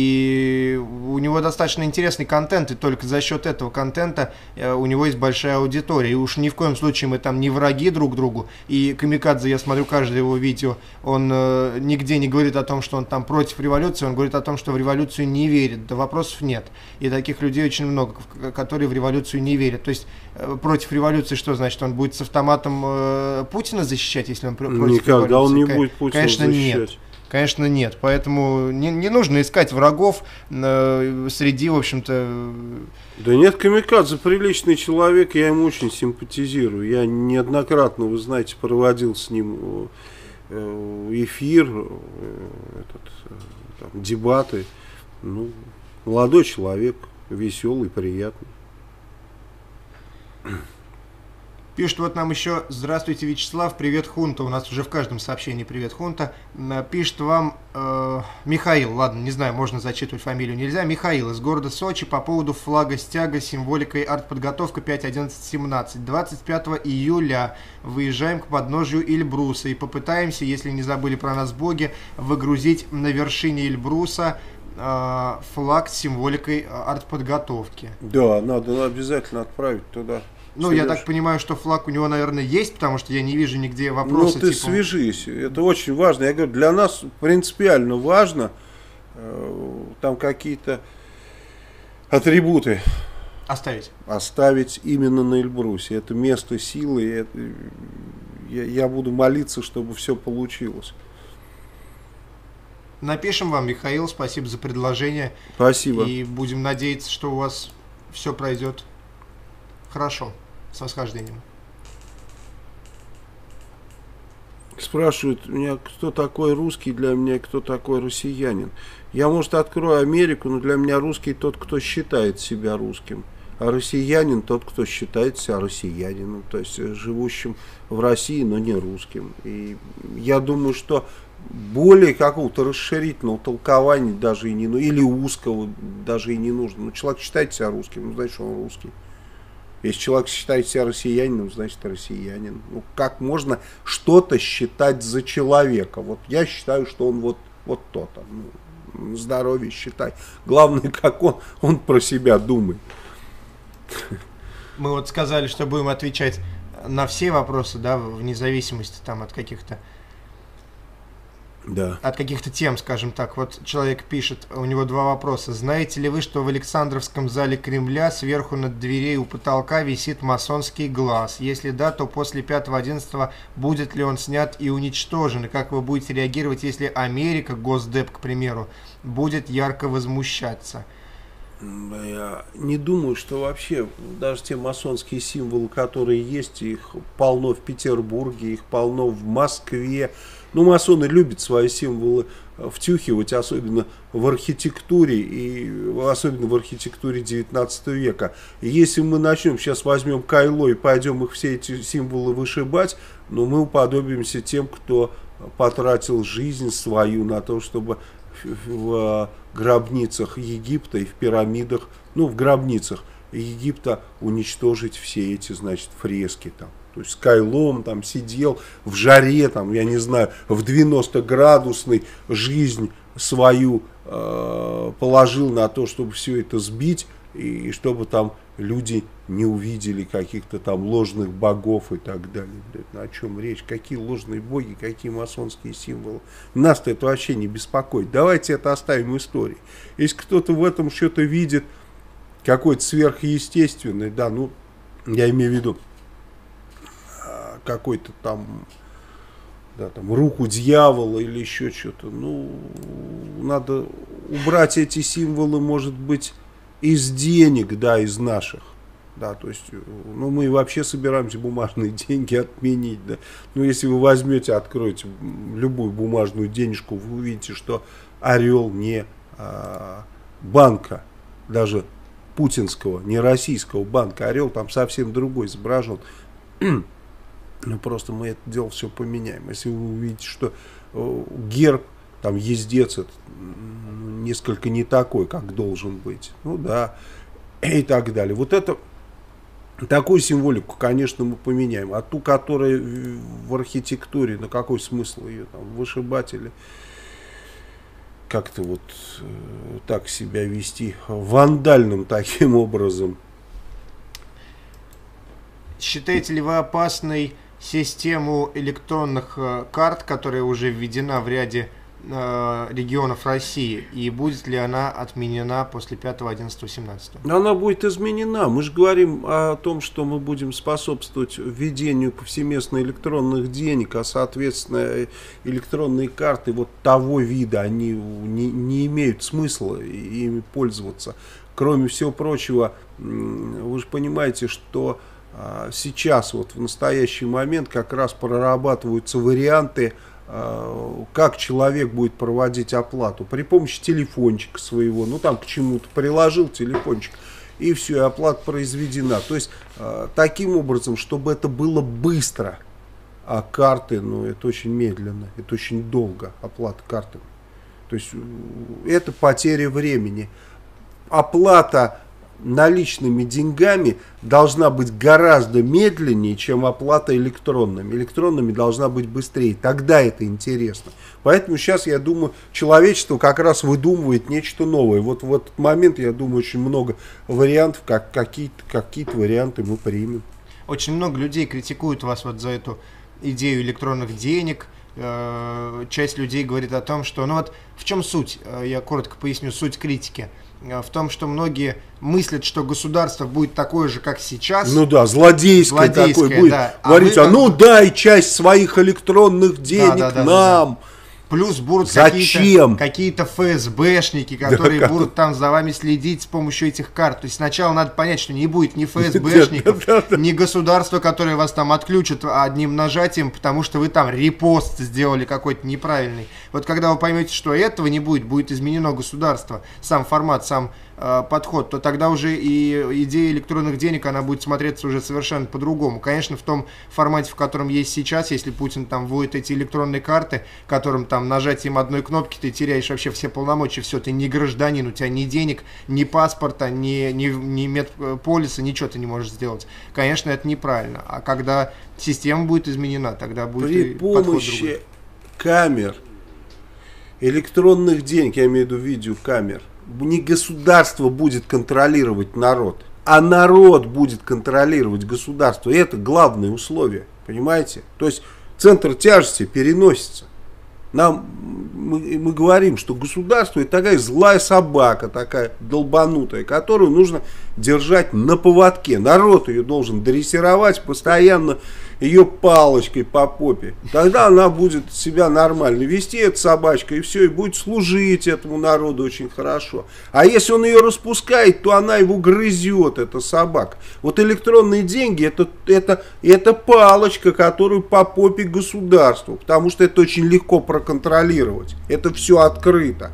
И у него достаточно интересный контент, и только за счет этого контента э, у него есть большая аудитория. И уж ни в коем случае мы там не враги друг другу. И Камикадзе, я смотрю каждое его видео, он э, нигде не говорит о том, что он там против революции, он говорит о том, что в революцию не верит. Да вопросов нет. И таких людей очень много, которые в революцию не верят. То есть э, против революции что значит? Он будет с автоматом э, Путина защищать, если он против Никогда революции? он не будет Путина Конечно, защищать. нет. Конечно, нет. Поэтому не, не нужно искать врагов э, среди, в общем-то... Да нет, Камикадзе приличный человек, я ему очень симпатизирую. Я неоднократно, вы знаете, проводил с ним эфир, этот, там, дебаты. Ну, молодой человек, веселый, приятный. Пишет вот нам еще: здравствуйте, Вячеслав, привет, Хунта. У нас уже в каждом сообщении привет, Хунта. Пишет вам э, Михаил, ладно, не знаю, можно зачитывать фамилию, нельзя. Михаил из города Сочи по поводу флага стяга с символикой артподготовка пять одиннадцать семнадцать. двадцать пятого июля выезжаем к подножию Эльбруса и попытаемся, если не забыли про нас боги, выгрузить на вершине Эльбруса э, флаг с символикой артподготовки. Да, надо обязательно отправить туда. Ну, Свяжешь. я так понимаю, что флаг у него, наверное, есть, потому что я не вижу нигде вопроса. Ну, ты типа... свяжись, это очень важно. Я говорю, для нас принципиально важно э, там какие-то атрибуты Оставить. оставить именно на Эльбрусе. Это место силы, это, я, я буду молиться, чтобы все получилось. Напишем вам, Михаил, спасибо за предложение. Спасибо. И будем надеяться, что у вас все пройдет хорошо. С восхождением. Спрашивают меня, кто такой русский, для меня кто такой россиянин. Я, может, открою Америку, но для меня русский тот, кто считает себя русским. А россиянин тот, кто считает себя россиянином. То есть живущим в России, но не русским. И я думаю, что более какого-то расширительного толкования даже и не нужно. Или узкого даже и не нужно. Ну, человек считает себя русским, ну, значит, что он русский. Если человек считает себя россиянином, значит россиянин. Ну, как можно что-то считать за человека? Вот я считаю, что он вот, вот то-то. Ну, здоровье считай. Главное, как он, он про себя думает. Мы вот сказали, что будем отвечать на все вопросы, да, вне зависимости там от каких-то Да. от каких-то тем, скажем так. Вот человек пишет, у него два вопроса. Знаете ли вы, что в Александровском зале Кремля сверху над дверей у потолка висит масонский глаз? Если да, то после пятого одиннадцатого будет ли он снят и уничтожен? И как вы будете реагировать, если Америка, Госдеп, к примеру, будет ярко возмущаться? Я не думаю, что вообще даже те масонские символы, которые есть, их полно в Петербурге, их полно в Москве. Ну, масоны любят свои символы втюхивать, особенно в архитектуре, и особенно в архитектуре девятнадцатого века. И если мы начнем, сейчас возьмем кайло и пойдем их все эти символы вышибать, ну, мы уподобимся тем, кто потратил жизнь свою на то, чтобы в гробницах Египта и в пирамидах, ну, в гробницах Египта уничтожить все эти, значит, фрески там. То есть с кайлом там сидел в жаре, там, я не знаю, в девяносто-градусной жизнь свою э, положил на то, чтобы все это сбить, и, и чтобы там люди не увидели каких-то там ложных богов и так далее. О чем речь? Какие ложные боги, какие масонские символы? Нас-то это вообще не беспокоит. Давайте это оставим истории. Если кто-то в этом что-то видит, какой-то сверхъестественный, да, ну, я имею в виду, какой-то там, да, там руку дьявола или еще что-то, ну, надо убрать эти символы, может быть, из денег, да, из наших, да, то есть, ну, мы вообще собираемся бумажные деньги отменить, да, но если вы возьмете, откроете любую бумажную денежку, вы увидите, что орел не а, банка, даже путинского, не российского банка, орел там совсем другой изображен. Ну, просто мы это дело все поменяем. Если вы увидите, что э, герб, там, ездец, это, несколько не такой, как должен быть, ну да, и так далее. Вот это, такую символику, конечно, мы поменяем. А ту, которая в архитектуре, на какой смысл ее там вышибать или как-то вот э, так себя вести вандальным таким образом. Считаете ли вы опасной систему электронных карт, которая уже введена в ряде э, регионов России, и будет ли она отменена после пятого, одиннадцатого, семнадцатого? Она будет изменена. Мы же говорим о том, что мы будем способствовать введению повсеместно электронных денег, а соответственно электронные карты вот того вида, они не, не имеют смысла ими пользоваться. Кроме всего прочего, вы же понимаете, что сейчас, вот в настоящий момент, как раз прорабатываются варианты, как человек будет проводить оплату. При помощи телефончика своего, ну там к чему-то приложил телефончик, и все, и оплата произведена. То есть, таким образом, чтобы это было быстро, а карты, ну это очень медленно, это очень долго, оплата картами. То есть, это потеря времени. Оплата наличными деньгами должна быть гораздо медленнее, чем оплата электронными. Электронными должна быть быстрее. Тогда это интересно. Поэтому сейчас, я думаю, человечество как раз выдумывает нечто новое. Вот в этот момент, я думаю, очень много вариантов, как какие-то какие-то варианты мы примем. Очень много людей критикуют вас вот за эту идею электронных денег. Часть людей говорит о том, что... Ну вот в чем суть? Я коротко поясню суть критики. В том, что многие мыслят, что государство будет такое же, как сейчас. Ну да, злодейское, злодейское такое будет. Да. Говорить, а, а ну как... дай часть своих электронных денег да, да, да, нам. Да, да. Плюс будут какие-то, какие-то эф эс бэ шники, которые да, будут там за вами следить с помощью этих карт. То есть сначала надо понять, что не будет ни эф эс бэ шников, да, да, да. ни государства, которое вас там отключат одним нажатием, потому что вы там репост сделали какой-то неправильный. Вот когда вы поймете, что этого не будет, будет изменено государство, сам формат, сам э, подход, то тогда уже и идея электронных денег, она будет смотреться уже совершенно по-другому. Конечно, в том формате, в котором есть сейчас, если Путин там вводит эти электронные карты, которым там Там, нажатием одной кнопки ты теряешь вообще все полномочия, все, ты не гражданин, у тебя ни денег, ни паспорта, ни, ни, ни медполиса, ничего ты не можешь сделать. Конечно, это неправильно. А когда система будет изменена, тогда будет при помощи камер, электронных денег, я имею в виду видеокамер, не государство будет контролировать народ, а народ будет контролировать государство. И это главное условие, понимаете? То есть центр тяжести переносится. Нам, мы, мы говорим, что государство это такая злая собака, такая долбанутая, которую нужно держать на поводке. Народ ее должен дрессировать, постоянно ее палочкой по попе. Тогда она будет себя нормально вести, эта собачка, и все, и будет служить этому народу очень хорошо. А если он ее распускает, то она его грызет, эта собака. Вот электронные деньги это, это, это палочка, которую по попе государству, потому что это очень легко проконтролировать. Это все открыто.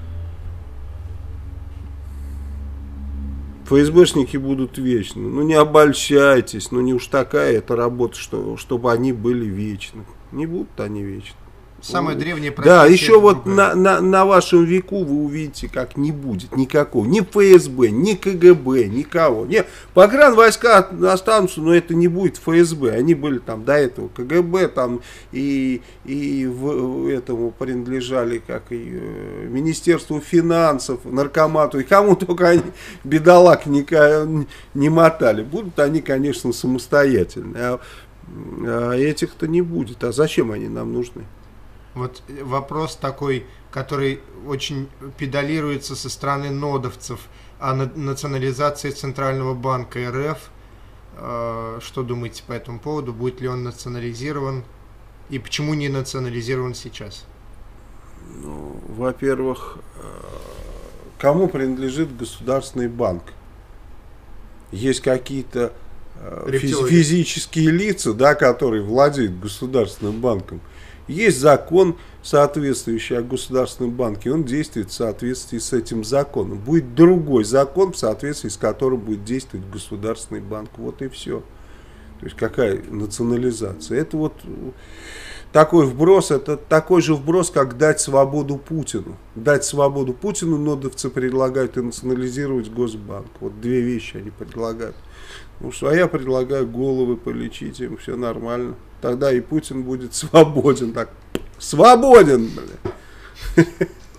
эф эс бэ-шники будут вечно. Ну не обольщайтесь, ну не уж такая эта работа, что, чтобы они были вечны. Не будут они вечны. Самое ну, древнее профессия. Да, еще вот на, на, на вашем веку вы увидите, как не будет никакого. Ни эф эс бэ, ни ка гэ бэ, никого. Не, погранвойска останутся, но это не будет эф эс бэ. Они были там до этого ка гэ бэ там и, и в, этому принадлежали как и э, Министерству финансов, наркомату. И кому только они бедолаг не, не мотали. Будут они, конечно, самостоятельные. А, а этих-то не будет. А зачем они нам нужны? Вот вопрос такой, который очень педалируется со стороны нодовцев о национализации Центрального банка эр эф. Что думаете по этому поводу? Будет ли он национализирован? И почему не национализирован сейчас? Ну, во-первых, кому принадлежит Государственный банк? Есть какие-то физические лица, да, которые владеют Государственным банком. Есть закон, соответствующий о Государственном банке, он действует в соответствии с этим законом. Будет другой закон, в соответствии с которым будет действовать Государственный банк. Вот и все. То есть какая национализация? Это вот такой вброс, это такой же вброс, как дать свободу Путину. Дать свободу Путину нодовцы предлагают и национализировать Госбанк. Вот две вещи они предлагают. Ну что, а я предлагаю головы полечить, им все нормально. Тогда и Путин будет свободен. Так, свободен, блин.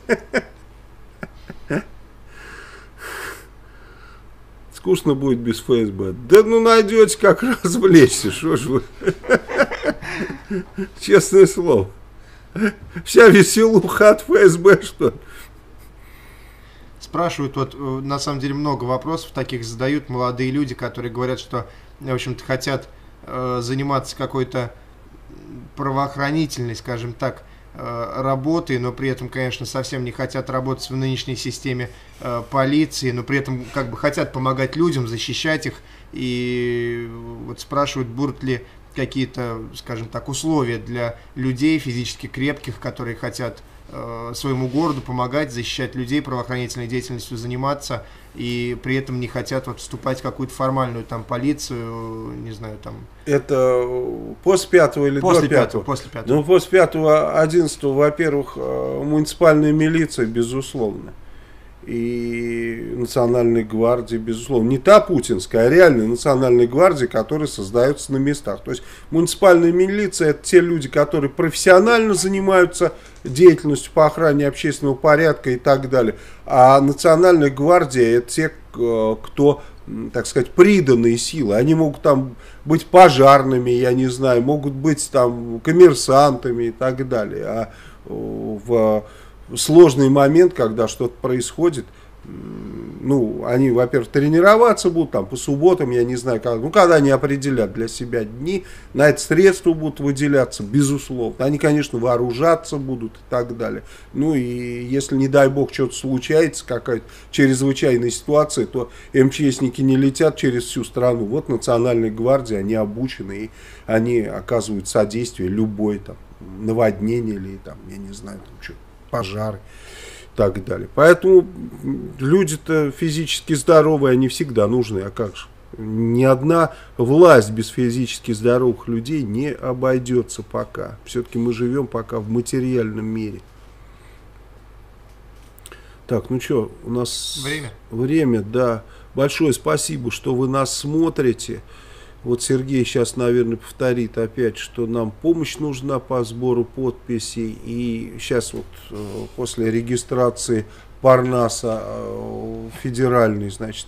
Скучно будет без эф эс бэ. Да ну найдете, как развлечься, что ж вы. Честное слово. Вся веселуха от эф эс бэ, что ли? Спрашивают, вот на самом деле много вопросов таких задают молодые люди, которые говорят, что, в общем-то, хотят э, заниматься какой-то правоохранительной, скажем так, э, работой, но при этом, конечно, совсем не хотят работать в нынешней системе э, полиции, но при этом как бы хотят помогать людям, защищать их. И вот спрашивают, будут ли какие-то, скажем так, условия для людей физически крепких, которые хотят своему городу помогать, защищать людей, правоохранительной деятельностью заниматься, и при этом не хотят вот вступать в какую-то формальную там полицию, не знаю, там... Это после пятого или после до пятого? пятого? После пятого. Ну, после пятого, одиннадцатого, во-первых, муниципальная милиция, безусловно. И национальной гвардии, безусловно. Не та путинская, а реальная национальная гвардия, которая создается на местах. То есть муниципальная милиция — это те люди, которые профессионально занимаются деятельностью по охране общественного порядка и так далее. А национальная гвардия — это те, кто, так сказать, приданные силы. Они могут там быть пожарными, я не знаю, могут быть там коммерсантами и так далее. А в сложный момент, когда что-то происходит, ну, они, во-первых, тренироваться будут там по субботам, я не знаю, когда, ну, когда они определят для себя дни, на это средства будут выделяться, безусловно. Они, конечно, вооружаться будут и так далее. Ну, и если, не дай бог, что-то случается, какая-то чрезвычайная ситуация, то эм че эсники не летят через всю страну. Вот Национальная гвардия, они обучены, и они оказывают содействие любой, там, наводнение или, там, я не знаю, там, что, пожары и так далее. Поэтому люди-то физически здоровые, они всегда нужны, а как же? Ни одна власть без физически здоровых людей не обойдется пока. Все-таки мы живем пока в материальном мире. Так, ну что, у нас время. Время, да. Большое спасибо, что вы нас смотрите. Вот Сергей сейчас, наверное, повторит опять, что нам помощь нужна по сбору подписей. И сейчас вот после регистрации Парнаса федеральный, значит,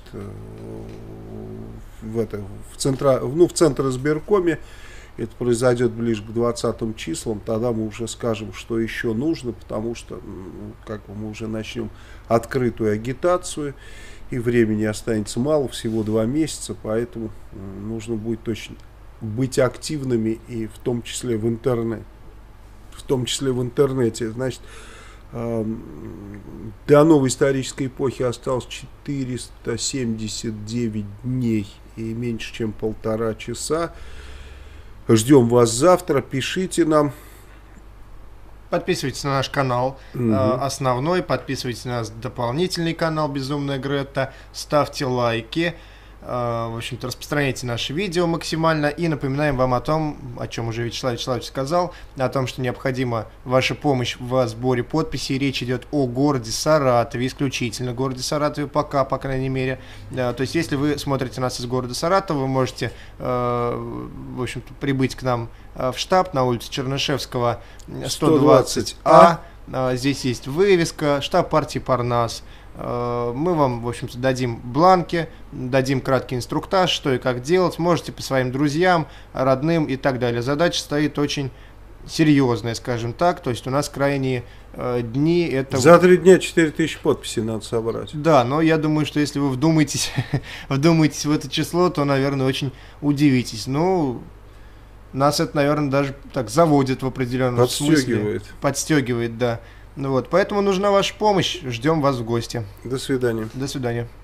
в, это, в, центра, ну, в Центр избиркоме, это произойдет ближе к двадцатым числам, тогда мы уже скажем, что еще нужно, потому что ну, как бы мы уже начнем открытую агитацию. И времени останется мало, всего два месяца, поэтому нужно будет точно быть активными, и в том числе в интернете. В том числе в интернете. Значит, э, до новой исторической эпохи осталось четыреста семьдесят девять дней и меньше, чем полтора часа. Ждем вас завтра, пишите нам. Подписывайтесь на наш канал угу. э, основной, подписывайтесь на наш дополнительный канал Безумная Грета, ставьте лайки, э, в общем-то распространяйте наши видео максимально и напоминаем вам о том, о чем уже Вячеслав Вячеславович сказал, о том, что необходима ваша помощь в сборе подписей. Речь идет о городе Саратове, исключительно городе Саратове пока, по крайней мере. Э, то есть, если вы смотрите нас из города Саратова, вы можете, э, в общем-то, прибыть к нам в штаб на улице Чернышевского сто двадцать А. Здесь есть вывеска, штаб партии Парнас. Мы вам, в общем-то, дадим бланки, дадим краткий инструктаж, что и как делать. Можете по своим друзьям, родным и так далее. Задача стоит очень серьезная, скажем так. То есть у нас крайние э, дни это... За три дня четыре тысячи подписей надо собрать. Да, но я думаю, что если вы вдумаетесь, вдумаетесь в это число, то, наверное, очень удивитесь. Ну... Нас это, наверное, даже так заводит в определенном Подстегивает. смысле. Подстегивает, да. Ну вот, поэтому нужна ваша помощь. Ждем вас в гости. До свидания. До свидания.